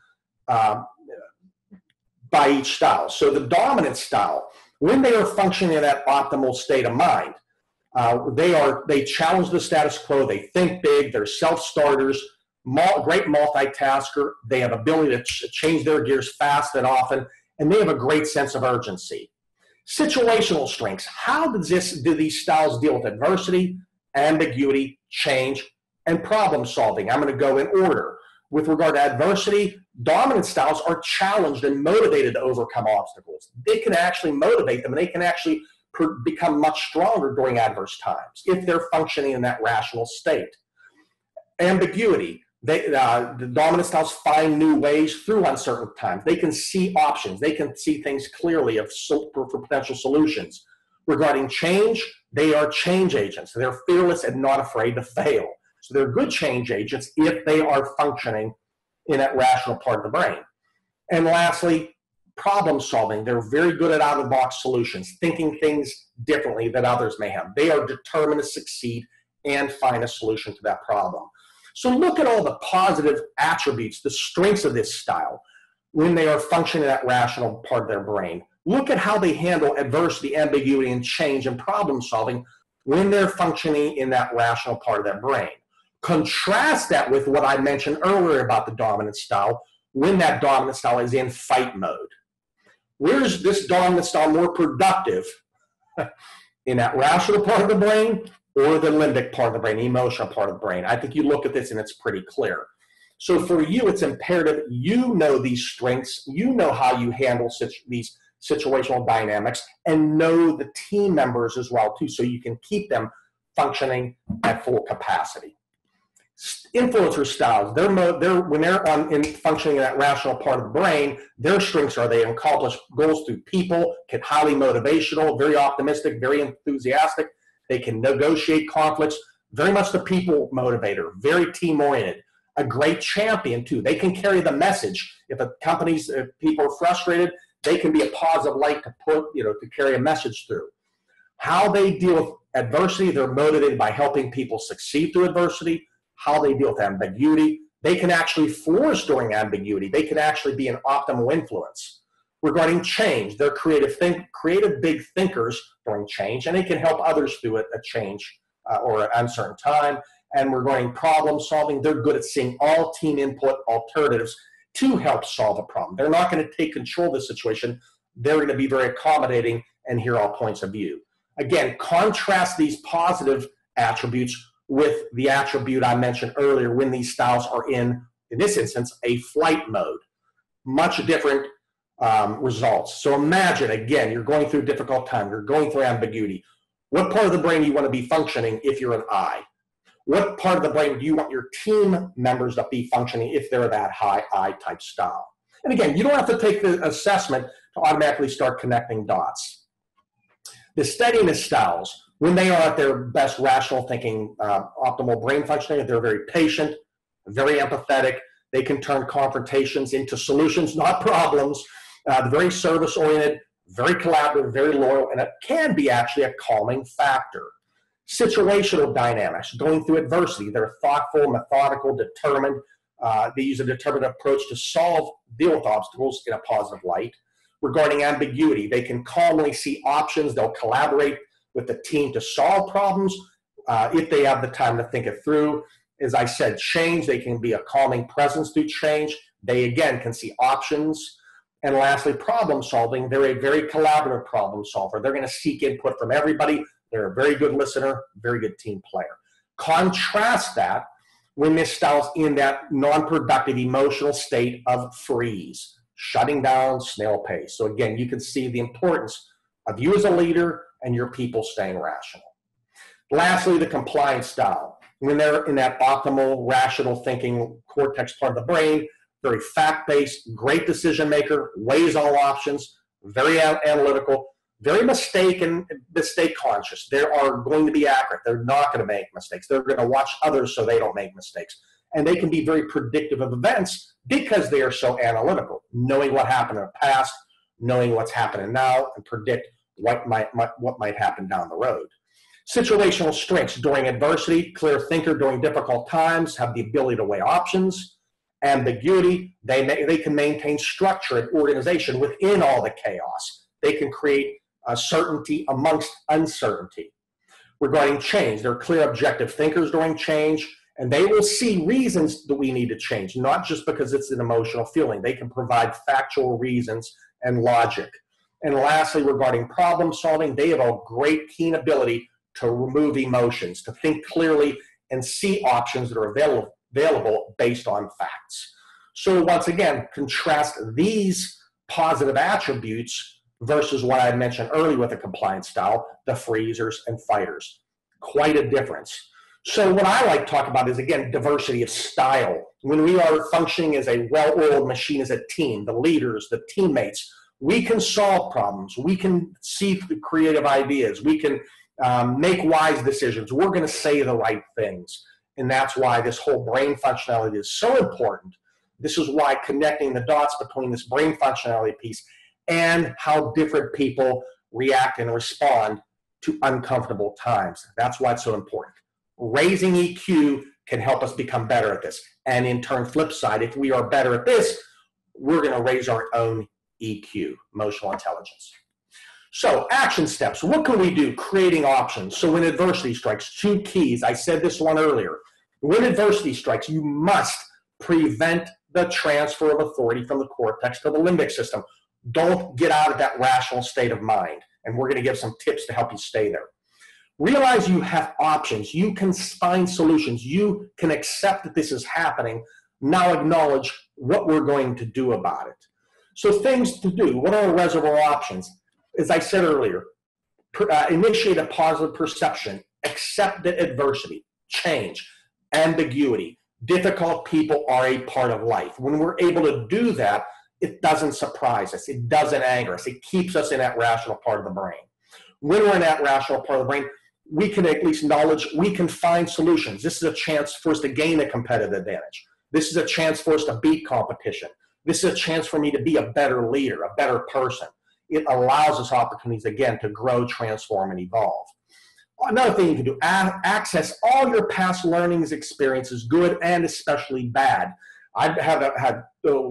by each style. So the dominant style, when they are functioning in that optimal state of mind, they challenge the status quo, they think big, they're self-starters, great multitasker, they have ability to change their gears fast and often, and they have a great sense of urgency. Situational strengths, how do these styles deal with adversity, ambiguity, change, and problem solving? I'm going to go in order. With regard to adversity, dominant styles are challenged and motivated to overcome obstacles. They can actually motivate them, and they can actually become much stronger during adverse times if they're functioning in that rational state. Ambiguity, the dominant styles find new ways through uncertain times. They can see options. They can see things clearly for potential solutions. Regarding change, they are change agents. They're fearless and not afraid to fail. So they're good change agents if they are functioning in that rational part of the brain. And lastly, problem solving. They're very good at out-of-the-box solutions, thinking things differently than others may have. They are determined to succeed and find a solution to that problem. So look at all the positive attributes, the strengths of this style when they are functioning in that rational part of their brain. Look at how they handle adversity, ambiguity, and change and problem solving when they're functioning in that rational part of their brain. Contrast that with what I mentioned earlier about the dominant style, when that dominant style is in fight mode. Where's this dominant style more productive? In that rational part of the brain or the limbic part of the brain, the emotional part of the brain? I think you look at this and it's pretty clear. So for you, it's imperative you know these strengths, you know how you handle these situational dynamics, and know the team members as well too, so you can keep them functioning at full capacity. Influencer styles, when they're functioning in that rational part of the brain, their strengths are they accomplish goals through people, get highly motivational, very optimistic, very enthusiastic. They can negotiate conflicts, very much the people motivator, very team-oriented. A great champion, too. They can carry the message. If people are frustrated, they can be a positive light to carry a message through. How they deal with adversity, they're motivated by helping people succeed through adversity. How they deal with ambiguity, they can actually flourish during ambiguity. They can actually be an optimal influence. Regarding change, they're creative big thinkers during change, and they can help others through a change or an uncertain time. And regarding problem solving, they're good at seeing all team input alternatives to help solve a problem. They're not going to take control of the situation. They're going to be very accommodating and hear all points of view. Again, contrast these positive attributes with the attribute I mentioned earlier when these styles are in this instance, a flight mode. Much different results. So imagine, again, you're going through a difficult time. You're going through ambiguity. What part of the brain do you want to be functioning if you're an I? What part of the brain do you want your team members to be functioning if they're that high I type style? And again, you don't have to take the assessment to automatically start connecting dots. The steadiness styles, when they are at their best rational thinking, optimal brain functioning, they're very patient, very empathetic. They can turn confrontations into solutions, not problems. Very service-oriented, very collaborative, very loyal, and it can be actually a calming factor. Situational dynamics, going through adversity. They're thoughtful, methodical, determined. They use a determined approach to deal with obstacles in a positive light. Regarding ambiguity, they can calmly see options. They'll collaborate with the team to solve problems if they have the time to think it through. As I said, change, they can be a calming presence through change. They, again, can see options. And lastly, problem solving. They're a very collaborative problem solver. They're going to seek input from everybody. They're a very good listener, very good team player. Contrast that when this style's in that non-productive emotional state of freeze, shutting down, snail pace. So again, you can see the importance of you as a leader and your people staying rational. Lastly, the compliance style. When they're in that optimal, rational thinking cortex part of the brain, very fact-based, great decision maker, weighs all options, very analytical, very mistake conscious. They are going to be accurate. They're not going to make mistakes. They're going to watch others so they don't make mistakes. And they can be very predictive of events because they are so analytical, knowing what happened in the past, knowing what's happening now, and predict what might happen down the road. Situational strengths during adversity, clear thinker during difficult times, have the ability to weigh options. Ambiguity, they can maintain structure and organization within all the chaos. They can create certainty amongst uncertainty. Regarding change, they're clear objective thinkers during change, and they will see reasons that we need to change, not just because it's an emotional feeling. They can provide factual reasons and logic. And lastly, regarding problem solving, they have a great keen ability to remove emotions, to think clearly and see options that are available based on facts. So once again, contrast these positive attributes versus what I mentioned earlier with the compliance style, the freezers and fighters. Quite a difference. So what I like to talk about is, again, diversity of style. When we are functioning as a well-oiled machine as a team, the leaders, the teammates, we can solve problems. We can see the creative ideas. We can make wise decisions. We're going to say the right things. And that's why this whole brain functionality is so important. This is why connecting the dots between this brain functionality piece and how different people react and respond to uncomfortable times. That's why it's so important. Raising EQ can help us become better at this. And in turn, flip side, if we are better at this, we're going to raise our own EQ, emotional intelligence. So action steps. What can we do? Creating options. So when adversity strikes, 2 keys. I said this one earlier. When adversity strikes, you must prevent the transfer of authority from the cortex to the limbic system. Don't get out of that rational state of mind. And we're going to give some tips to help you stay there. Realize you have options. You can find solutions. You can accept that this is happening. Now acknowledge what we're going to do about it. So things to do. What are reservoir options? As I said earlier, initiate a positive perception. Accept the adversity. Change. ambiguity. Difficult people are a part of life. When we're able to do that, it doesn't surprise us. It doesn't anger us. It keeps us in that rational part of the brain. When we're in that rational part of the brain, we can at least knowledge, we can find solutions. This is a chance for us to gain a competitive advantage. This is a chance for us to beat competition. This is a chance for me to be a better leader, a better person. It allows us opportunities, again, to grow, transform, and evolve. Another thing you can do, access all your past learnings, experiences, good and especially bad. I have had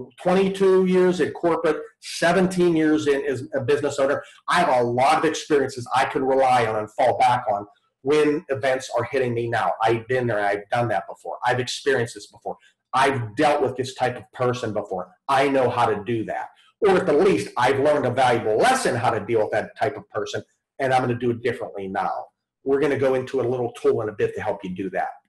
22 years in corporate, 17 years as a business owner. I have a lot of experiences I can rely on and fall back on when events are hitting me now. I've been there. I've done that before. I've experienced this before. I've dealt with this type of person before. I know how to do that. Or at the least, I've learned a valuable lesson how to deal with that type of person, and I'm going to do it differently now. We're going to go into a little tool in a bit to help you do that.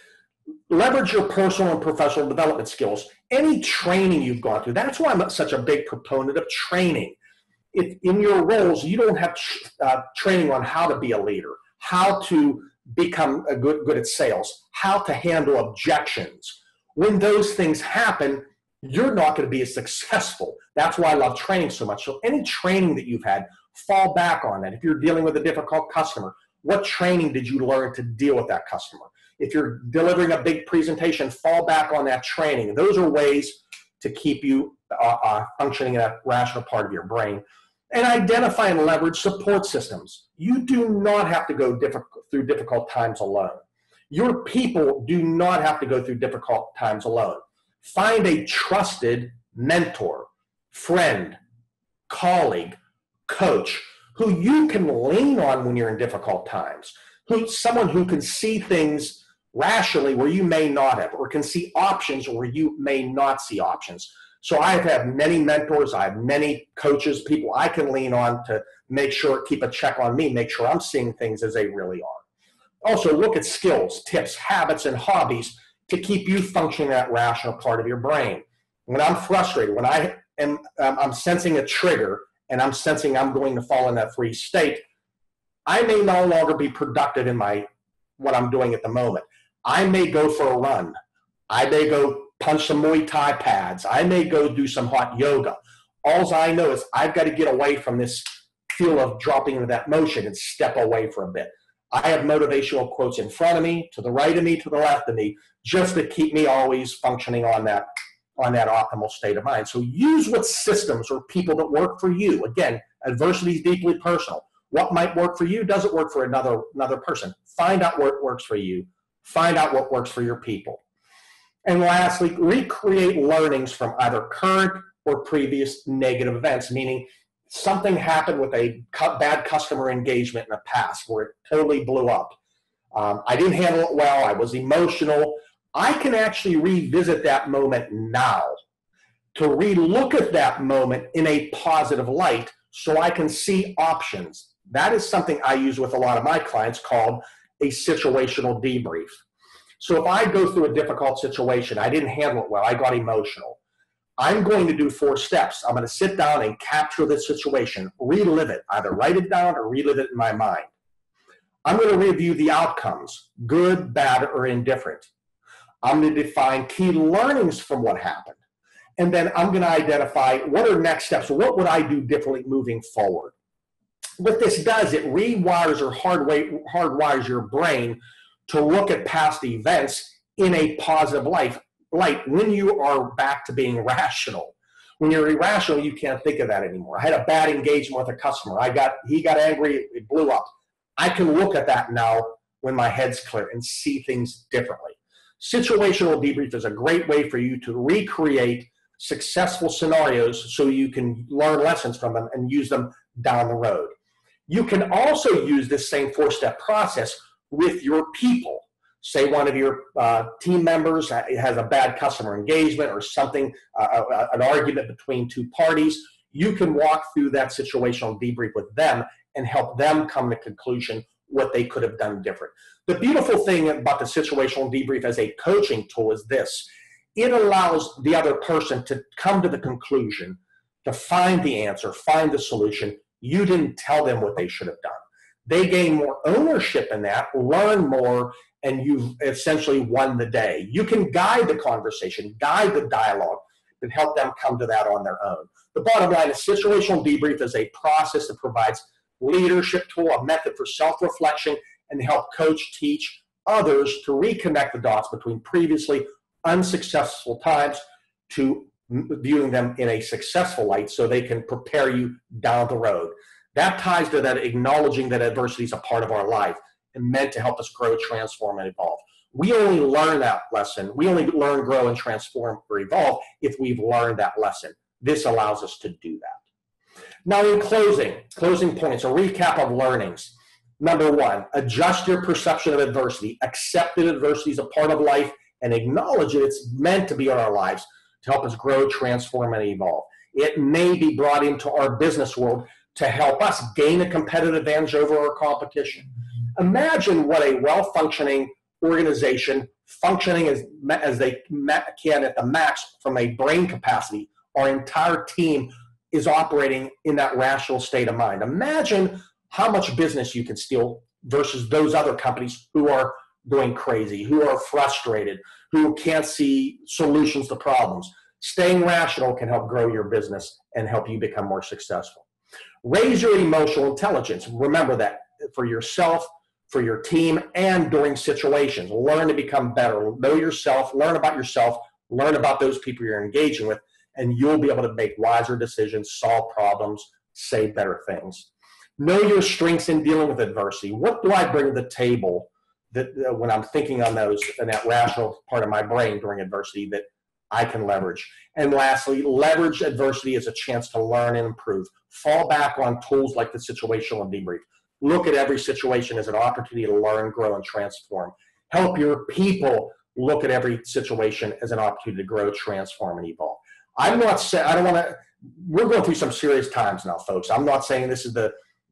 Leverage your personal and professional development skills. Any training you've gone through, that's why I'm such a big proponent of training. If in your roles, you don't have training on how to be a leader, how to become good at sales, how to handle objections. When those things happen, you're not going to be as successful. That's why I love training so much. So any training that you've had, fall back on that. If you're dealing with a difficult customer, what training did you learn to deal with that customer? If you're delivering a big presentation, fall back on that training. Those are ways to keep you functioning in that rational part of your brain. And identify and leverage support systems. You do not have to go through difficult times alone. Your people do not have to go through difficult times alone. Find a trusted mentor, friend, colleague, coach, who you can lean on when you're in difficult times, someone who can see things rationally where you may not have, or can see options where you may not see options. So I've had many mentors, I have many coaches, people I can lean on to make sure, keep a check on me, make sure I'm seeing things as they really are. Also, look at skills, tips, habits, and hobbies to keep you functioning that rational part of your brain. When I'm frustrated, when I'm sensing a trigger and I'm sensing I'm going to fall in that freeze state, I may no longer be productive in what I'm doing at the moment. I may go for a run. I may go punch some Muay Thai pads. I may go do some hot yoga. All I know is I've got to get away from this feel of dropping into that motion and step away for a bit. I have motivational quotes in front of me, to the right of me, to the left of me, just to keep me always functioning on that optimal state of mind. So use what systems or people that work for you. Again, adversity is deeply personal. What might work for you doesn't work for another person. Find out what works for you. Find out what works for your people. And lastly, recreate learnings from either current or previous negative events, meaning something happened with a bad customer engagement in the past where it totally blew up. I didn't handle it well. I was emotional. I can actually revisit that moment now to relook at that moment in a positive light so I can see options. That is something I use with a lot of my clients called a situational debrief. So if I go through a difficult situation, I didn't handle it well, I got emotional, I'm going to do 4 steps. I'm going to sit down and capture the situation, relive it, either write it down or relive it in my mind. I'm going to review the outcomes, good, bad, or indifferent. I'm going to define key learnings from what happened. And then I'm going to identify what are next steps. What would I do differently moving forward? What this does, it rewires or hardwires your brain to look at past events in a positive light when you are back to being rational. When you're irrational, you can't think of that anymore. I had a bad engagement with a customer. He got angry, it blew up. I can look at that now when my head's clear and see things differently. Situational debrief is a great way for you to recreate successful scenarios so you can learn lessons from them and use them down the road. You can also use this same 4-step process with your people. Say one of your team members has a bad customer engagement or something, an argument between 2 parties. You can walk through that situational debrief with them and help them come to conclusion what they could have done different. The beautiful thing about the situational debrief as a coaching tool is this. It allows the other person to come to the conclusion, to find the answer, find the solution. You didn't tell them what they should have done. They gain more ownership in that, learn more, and you've essentially won the day. You can guide the conversation, guide the dialogue, and help them come to that on their own. The bottom line is situational debrief is a process that provides leadership tool, a method for self-reflection, and help coach, teach others to reconnect the dots between previously unsuccessful times to viewing them in a successful light so they can prepare you down the road. That ties to that acknowledging that adversity is a part of our life and meant to help us grow, transform, and evolve. We only learn that lesson. We only learn, grow, and transform or evolve if we've learned that lesson. This allows us to do that. Now in closing points, a recap of learnings. Number one, adjust your perception of adversity. Accept that adversity is a part of life and acknowledge that it's meant to be in our lives to help us grow, transform, and evolve. It may be brought into our business world to help us gain a competitive advantage over our competition. Imagine what a well-functioning organization, functioning as they can at the max from a brain capacity, our entire team is operating in that rational state of mind. Imagine how much business you can steal versus those other companies who are going crazy, who are frustrated, who can't see solutions to problems. Staying rational can help grow your business and help you become more successful. Raise your emotional intelligence. Remember that for yourself, for your team, and during situations. Learn to become better. Know yourself, learn about those people you're engaging with, and you'll be able to make wiser decisions, solve problems, say better things. Know your strengths in dealing with adversity. What do I bring to the table that when I'm thinking on those and that rational part of my brain during adversity that I can leverage? And lastly, leverage adversity as a chance to learn and improve. Fall back on tools like the situational debrief. Look at every situation as an opportunity to learn, grow, and transform. Help your people look at every situation as an opportunity to grow, transform, and evolve. I'm not saying, I don't want to, we're going through some serious times now, folks. I'm not saying this is the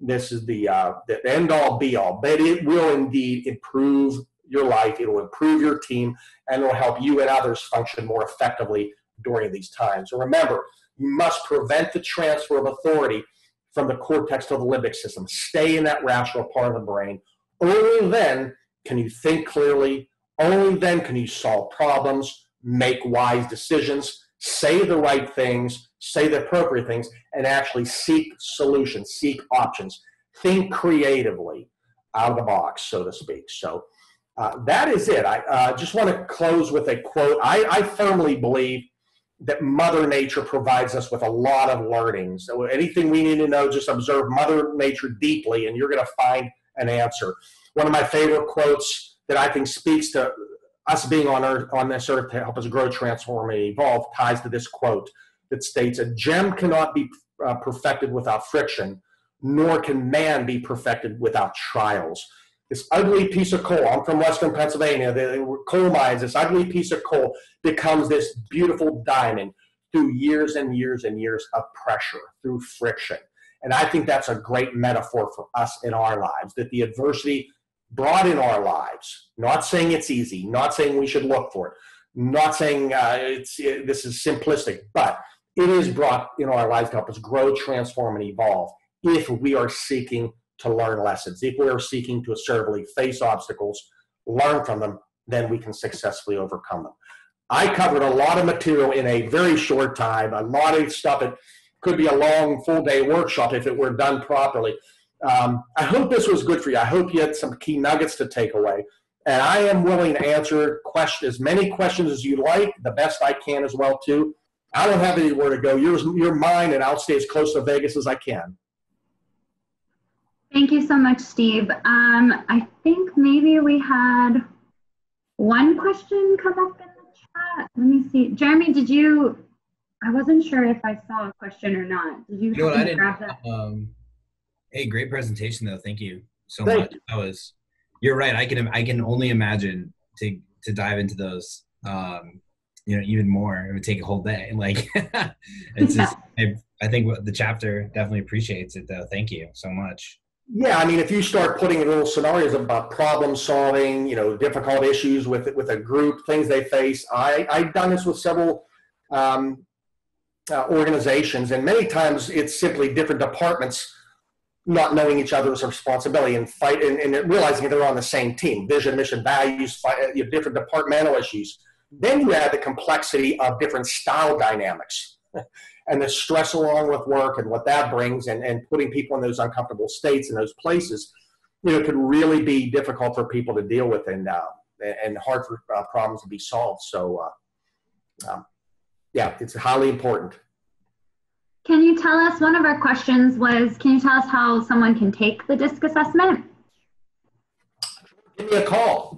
end all be all, but it will indeed improve your life. It will improve your team, and it will help you and others function more effectively during these times. And remember, you must prevent the transfer of authority from the cortex to the limbic system. Stay in that rational part of the brain. Only then can you think clearly. Only then can you solve problems, make wise decisions, say the right things, say the appropriate things, and actually seek solutions, seek options. Think creatively out of the box, so to speak. So that is it. I just want to close with a quote. I firmly believe that Mother Nature provides us with a lot of learning. So anything we need to know, just observe Mother Nature deeply, and you're going to find an answer. One of my favorite quotes that I think speaks to us being on this earth to help us grow, transform, and evolve ties to this quote that states, "A gem cannot be perfected without friction, nor can man be perfected without trials." This ugly piece of coal, I'm from Western Pennsylvania, the coal mines, this ugly piece of coal becomes this beautiful diamond through years and years and years of pressure, through friction. And I think that's a great metaphor for us in our lives, that the adversity brought in our lives, not saying it's easy, not saying we should look for it, not saying this is simplistic, but it is brought in our lives to help us grow, transform, and evolve if we are seeking to learn lessons. If we are seeking to assertively face obstacles, learn from them, then we can successfully overcome them. I covered a lot of material in a very short time, a lot of stuff. It could be a long, full-day workshop if it were done properly. I hope this was good for you. I hope you had some key nuggets to take away. And I am willing to answer as many questions as you like, the best I can as well, too. I don't have anywhere to go. You're mine, and I'll stay as close to Vegas as I can. Thank you so much, Steve. I think maybe we had one question come up in the chat. Let me see. Jeremy, I wasn't sure if I saw a question or not. Did you grab that? Hey, great presentation though. Thank you so much. You're right. I can only imagine to dive into those, even more. It would take a whole day. Like, it's just, I think the chapter definitely appreciates it though. Thank you so much. Yeah, I mean, if you start putting in little scenarios about problem solving, difficult issues with a group, things they face. I've done this with several organizations, and many times it's simply different departments not knowing each other's responsibility and and realizing they're on the same team, vision, mission, values, different departmental issues. Then you add the complexity of different style dynamics and the stress along with work and what that brings, and putting people in those uncomfortable states in those places, could really be difficult for people to deal with and hard for problems to be solved. So, yeah, it's highly important. Can you tell us, one of our questions was, can you tell us how someone can take the DISC assessment? Give me a call.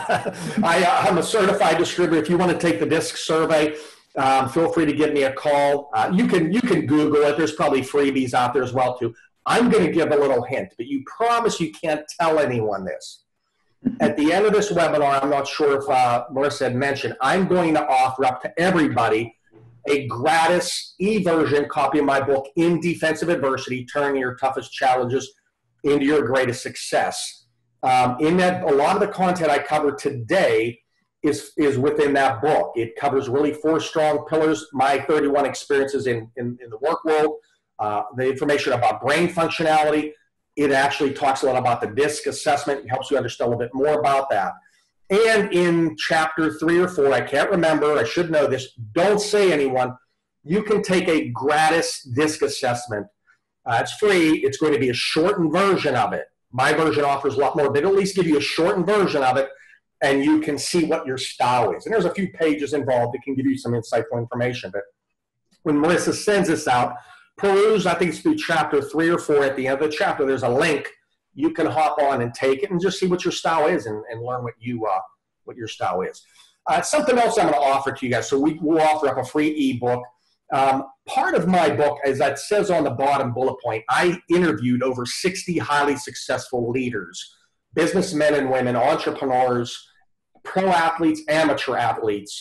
I'm a certified distributor. If you want to take the DISC survey, feel free to give me a call. You can Google it. There's probably freebies out there as well too. I'm going to give a little hint, but you promise you can't tell anyone this. At the end of this webinar, I'm not sure if Melissa had mentioned, I'm going to offer up to everybody a gratis e-version copy of my book, In Defensive Adversity, Turning Your Toughest Challenges into Your Greatest Success. In that, a lot of the content I cover today is within that book. It covers really 4 strong pillars, my 31 experiences in the work world, the information about brain functionality. It actually talks a lot about the DISC assessment. It helps you understand a little bit more about that. And in chapter 3 or 4, I can't remember, I should know this, don't say anyone, you can take a gratis DISC assessment. It's free. It's going to be a shortened version of it. My version offers a lot more, but it'll at least give you a shortened version of it, and you can see what your style is. And there's a few pages involved that can give you some insightful information. But when Melissa sends this out, peruse, I think it's through chapter 3 or 4. At the end of the chapter, there's a link. You can hop on and take it and just see what your style is and learn what your style is. Something else I'm going to offer to you guys. So we'll offer up a free ebook. Part of my book, as that says on the bottom bullet point, I interviewed over 60 highly successful leaders, businessmen and women, entrepreneurs, pro athletes, amateur athletes,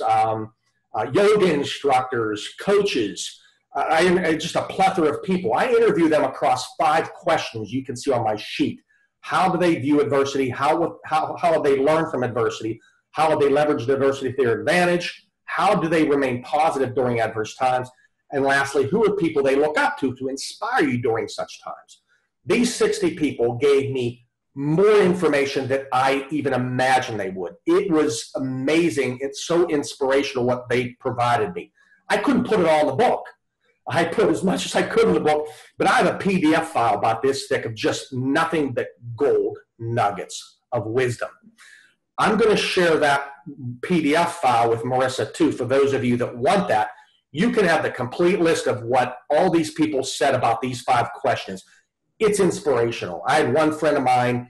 yoga instructors, coaches, just a plethora of people. I interview them across 5 questions you can see on my sheet. How do they view adversity? How have they learned from adversity? How have they leveraged adversity to their advantage? How do they remain positive during adverse times? And lastly, who are people they look up to inspire you during such times? These 60 people gave me more information than I even imagined they would. It was amazing. It's so inspirational what they provided me. I couldn't put it all in the book. I put as much as I could in the book, but I have a PDF file about this thick of just nothing but gold nuggets of wisdom. I'm going to share that PDF file with Marissa too. For those of you that want that, you can have the complete list of what all these people said about these 5 questions. It's inspirational. I had one friend of mine,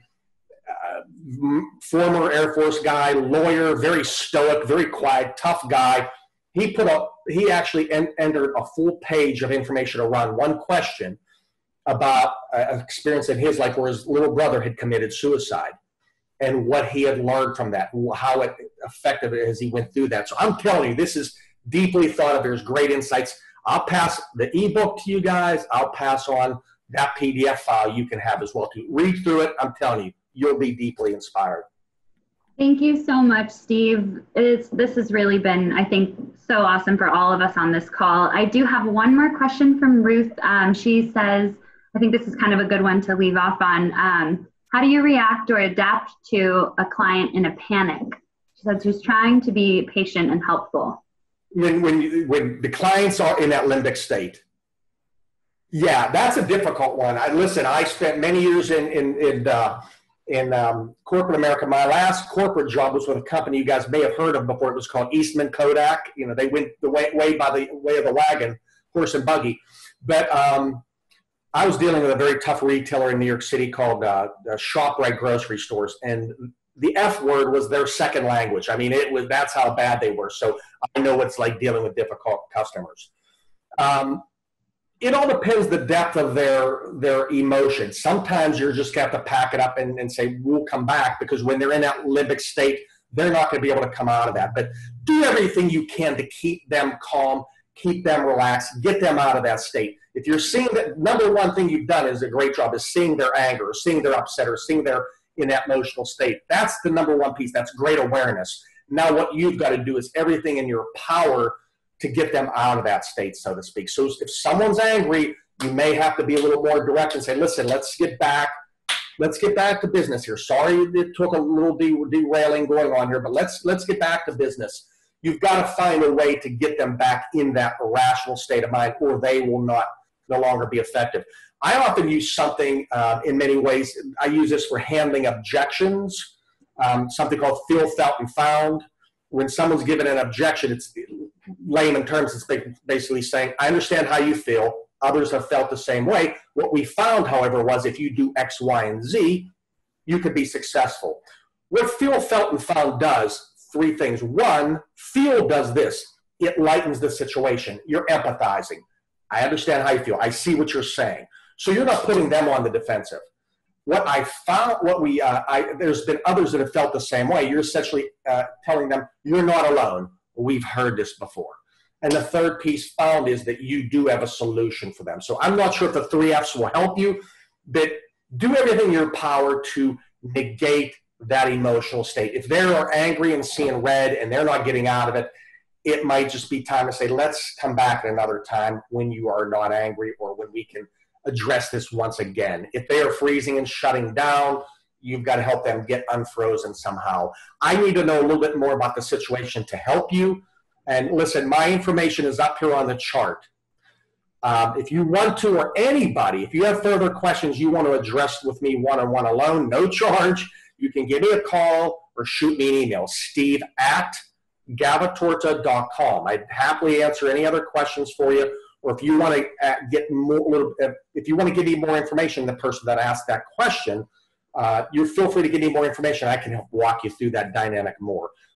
former Air Force guy, lawyer, very stoic, very quiet, tough guy. He actually entered a full page of information around one question about an experience in his life where his little brother had committed suicide and what he had learned from that, how it affected it as he went through that. So I'm telling you, this is deeply thought of. There's great insights. I'll pass the ebook to you guys. I'll pass on that PDF file you can have as well too. Read through it. I'm telling you, you'll be deeply inspired. Thank you so much, Steve. This has really been, I think, so awesome for all of us on this call. I do have one more question from Ruth. She says, I think this is kind of a good one to leave off on. How do you react or adapt to a client in a panic? She says she's trying to be patient and helpful. When the clients are in that limbic state, yeah, that's a difficult one. I spent many years in corporate America. My last corporate job was with a company you guys may have heard of before. It was called Eastman Kodak. They went the way by the way of the wagon, horse and buggy. But I was dealing with a very tough retailer in New York City called ShopRite grocery stores, and the F word was their second language. I mean, that's how bad they were. So I know it's like dealing with difficult customers. It all depends the depth of their emotions. Sometimes you're just got to pack it up and say, we'll come back, because when they're in that limbic state, they're not going to be able to come out of that. But do everything you can to keep them calm, keep them relaxed, get them out of that state. If you're seeing that, number one thing you've done is a great job is seeing their anger, or seeing their upset, or seeing their in that emotional state. That's the number one piece. That's great awareness. Now what you've got to do is everything in your power to get them out of that state, so to speak. So if someone's angry, You may have to be a little more direct and say, listen, let's get back to business here. Sorry it took a little derailing going on here, but let's get back to business. You've got to find a way to get them back in that rational state of mind, or they will no longer be effective. I often use something in many ways. I use this for handling objections, something called feel, felt, and found. When someone's given an objection, it's layman terms, it's basically saying, I understand how you feel. Others have felt the same way. What we found, however, was if you do X, Y, and Z, you could be successful. What feel, felt, and found does, 3 things. 1, feel does this. It lightens the situation. You're empathizing. I understand how you feel. I see what you're saying. So you're not putting them on the defensive. What I found, there's been others that have felt the same way. You're essentially telling them, you're not alone. We've heard this before. And the third piece found is that you do have a solution for them. So I'm not sure if the 3 F's will help you, but do everything in your power to negate that emotional state. If they are angry and seeing red and they're not getting out of it, it might just be time to say, let's come back at another time when you are not angry, or when we can address this once again. If they are freezing and shutting down, you've got to help them get unfrozen somehow. I need to know a little bit more about the situation to help you. And listen, my information is up here on the chart. If you want to, or anybody, if you have further questions you want to address with me one-on-one alone, no charge, you can give me a call or shoot me an email, steve@gavatorta.com. I'd happily answer any other questions for you. Or if you want to get more, if you want to give me more information, the person that asked that question, you feel free to give me more information. I can help walk you through that dynamic more.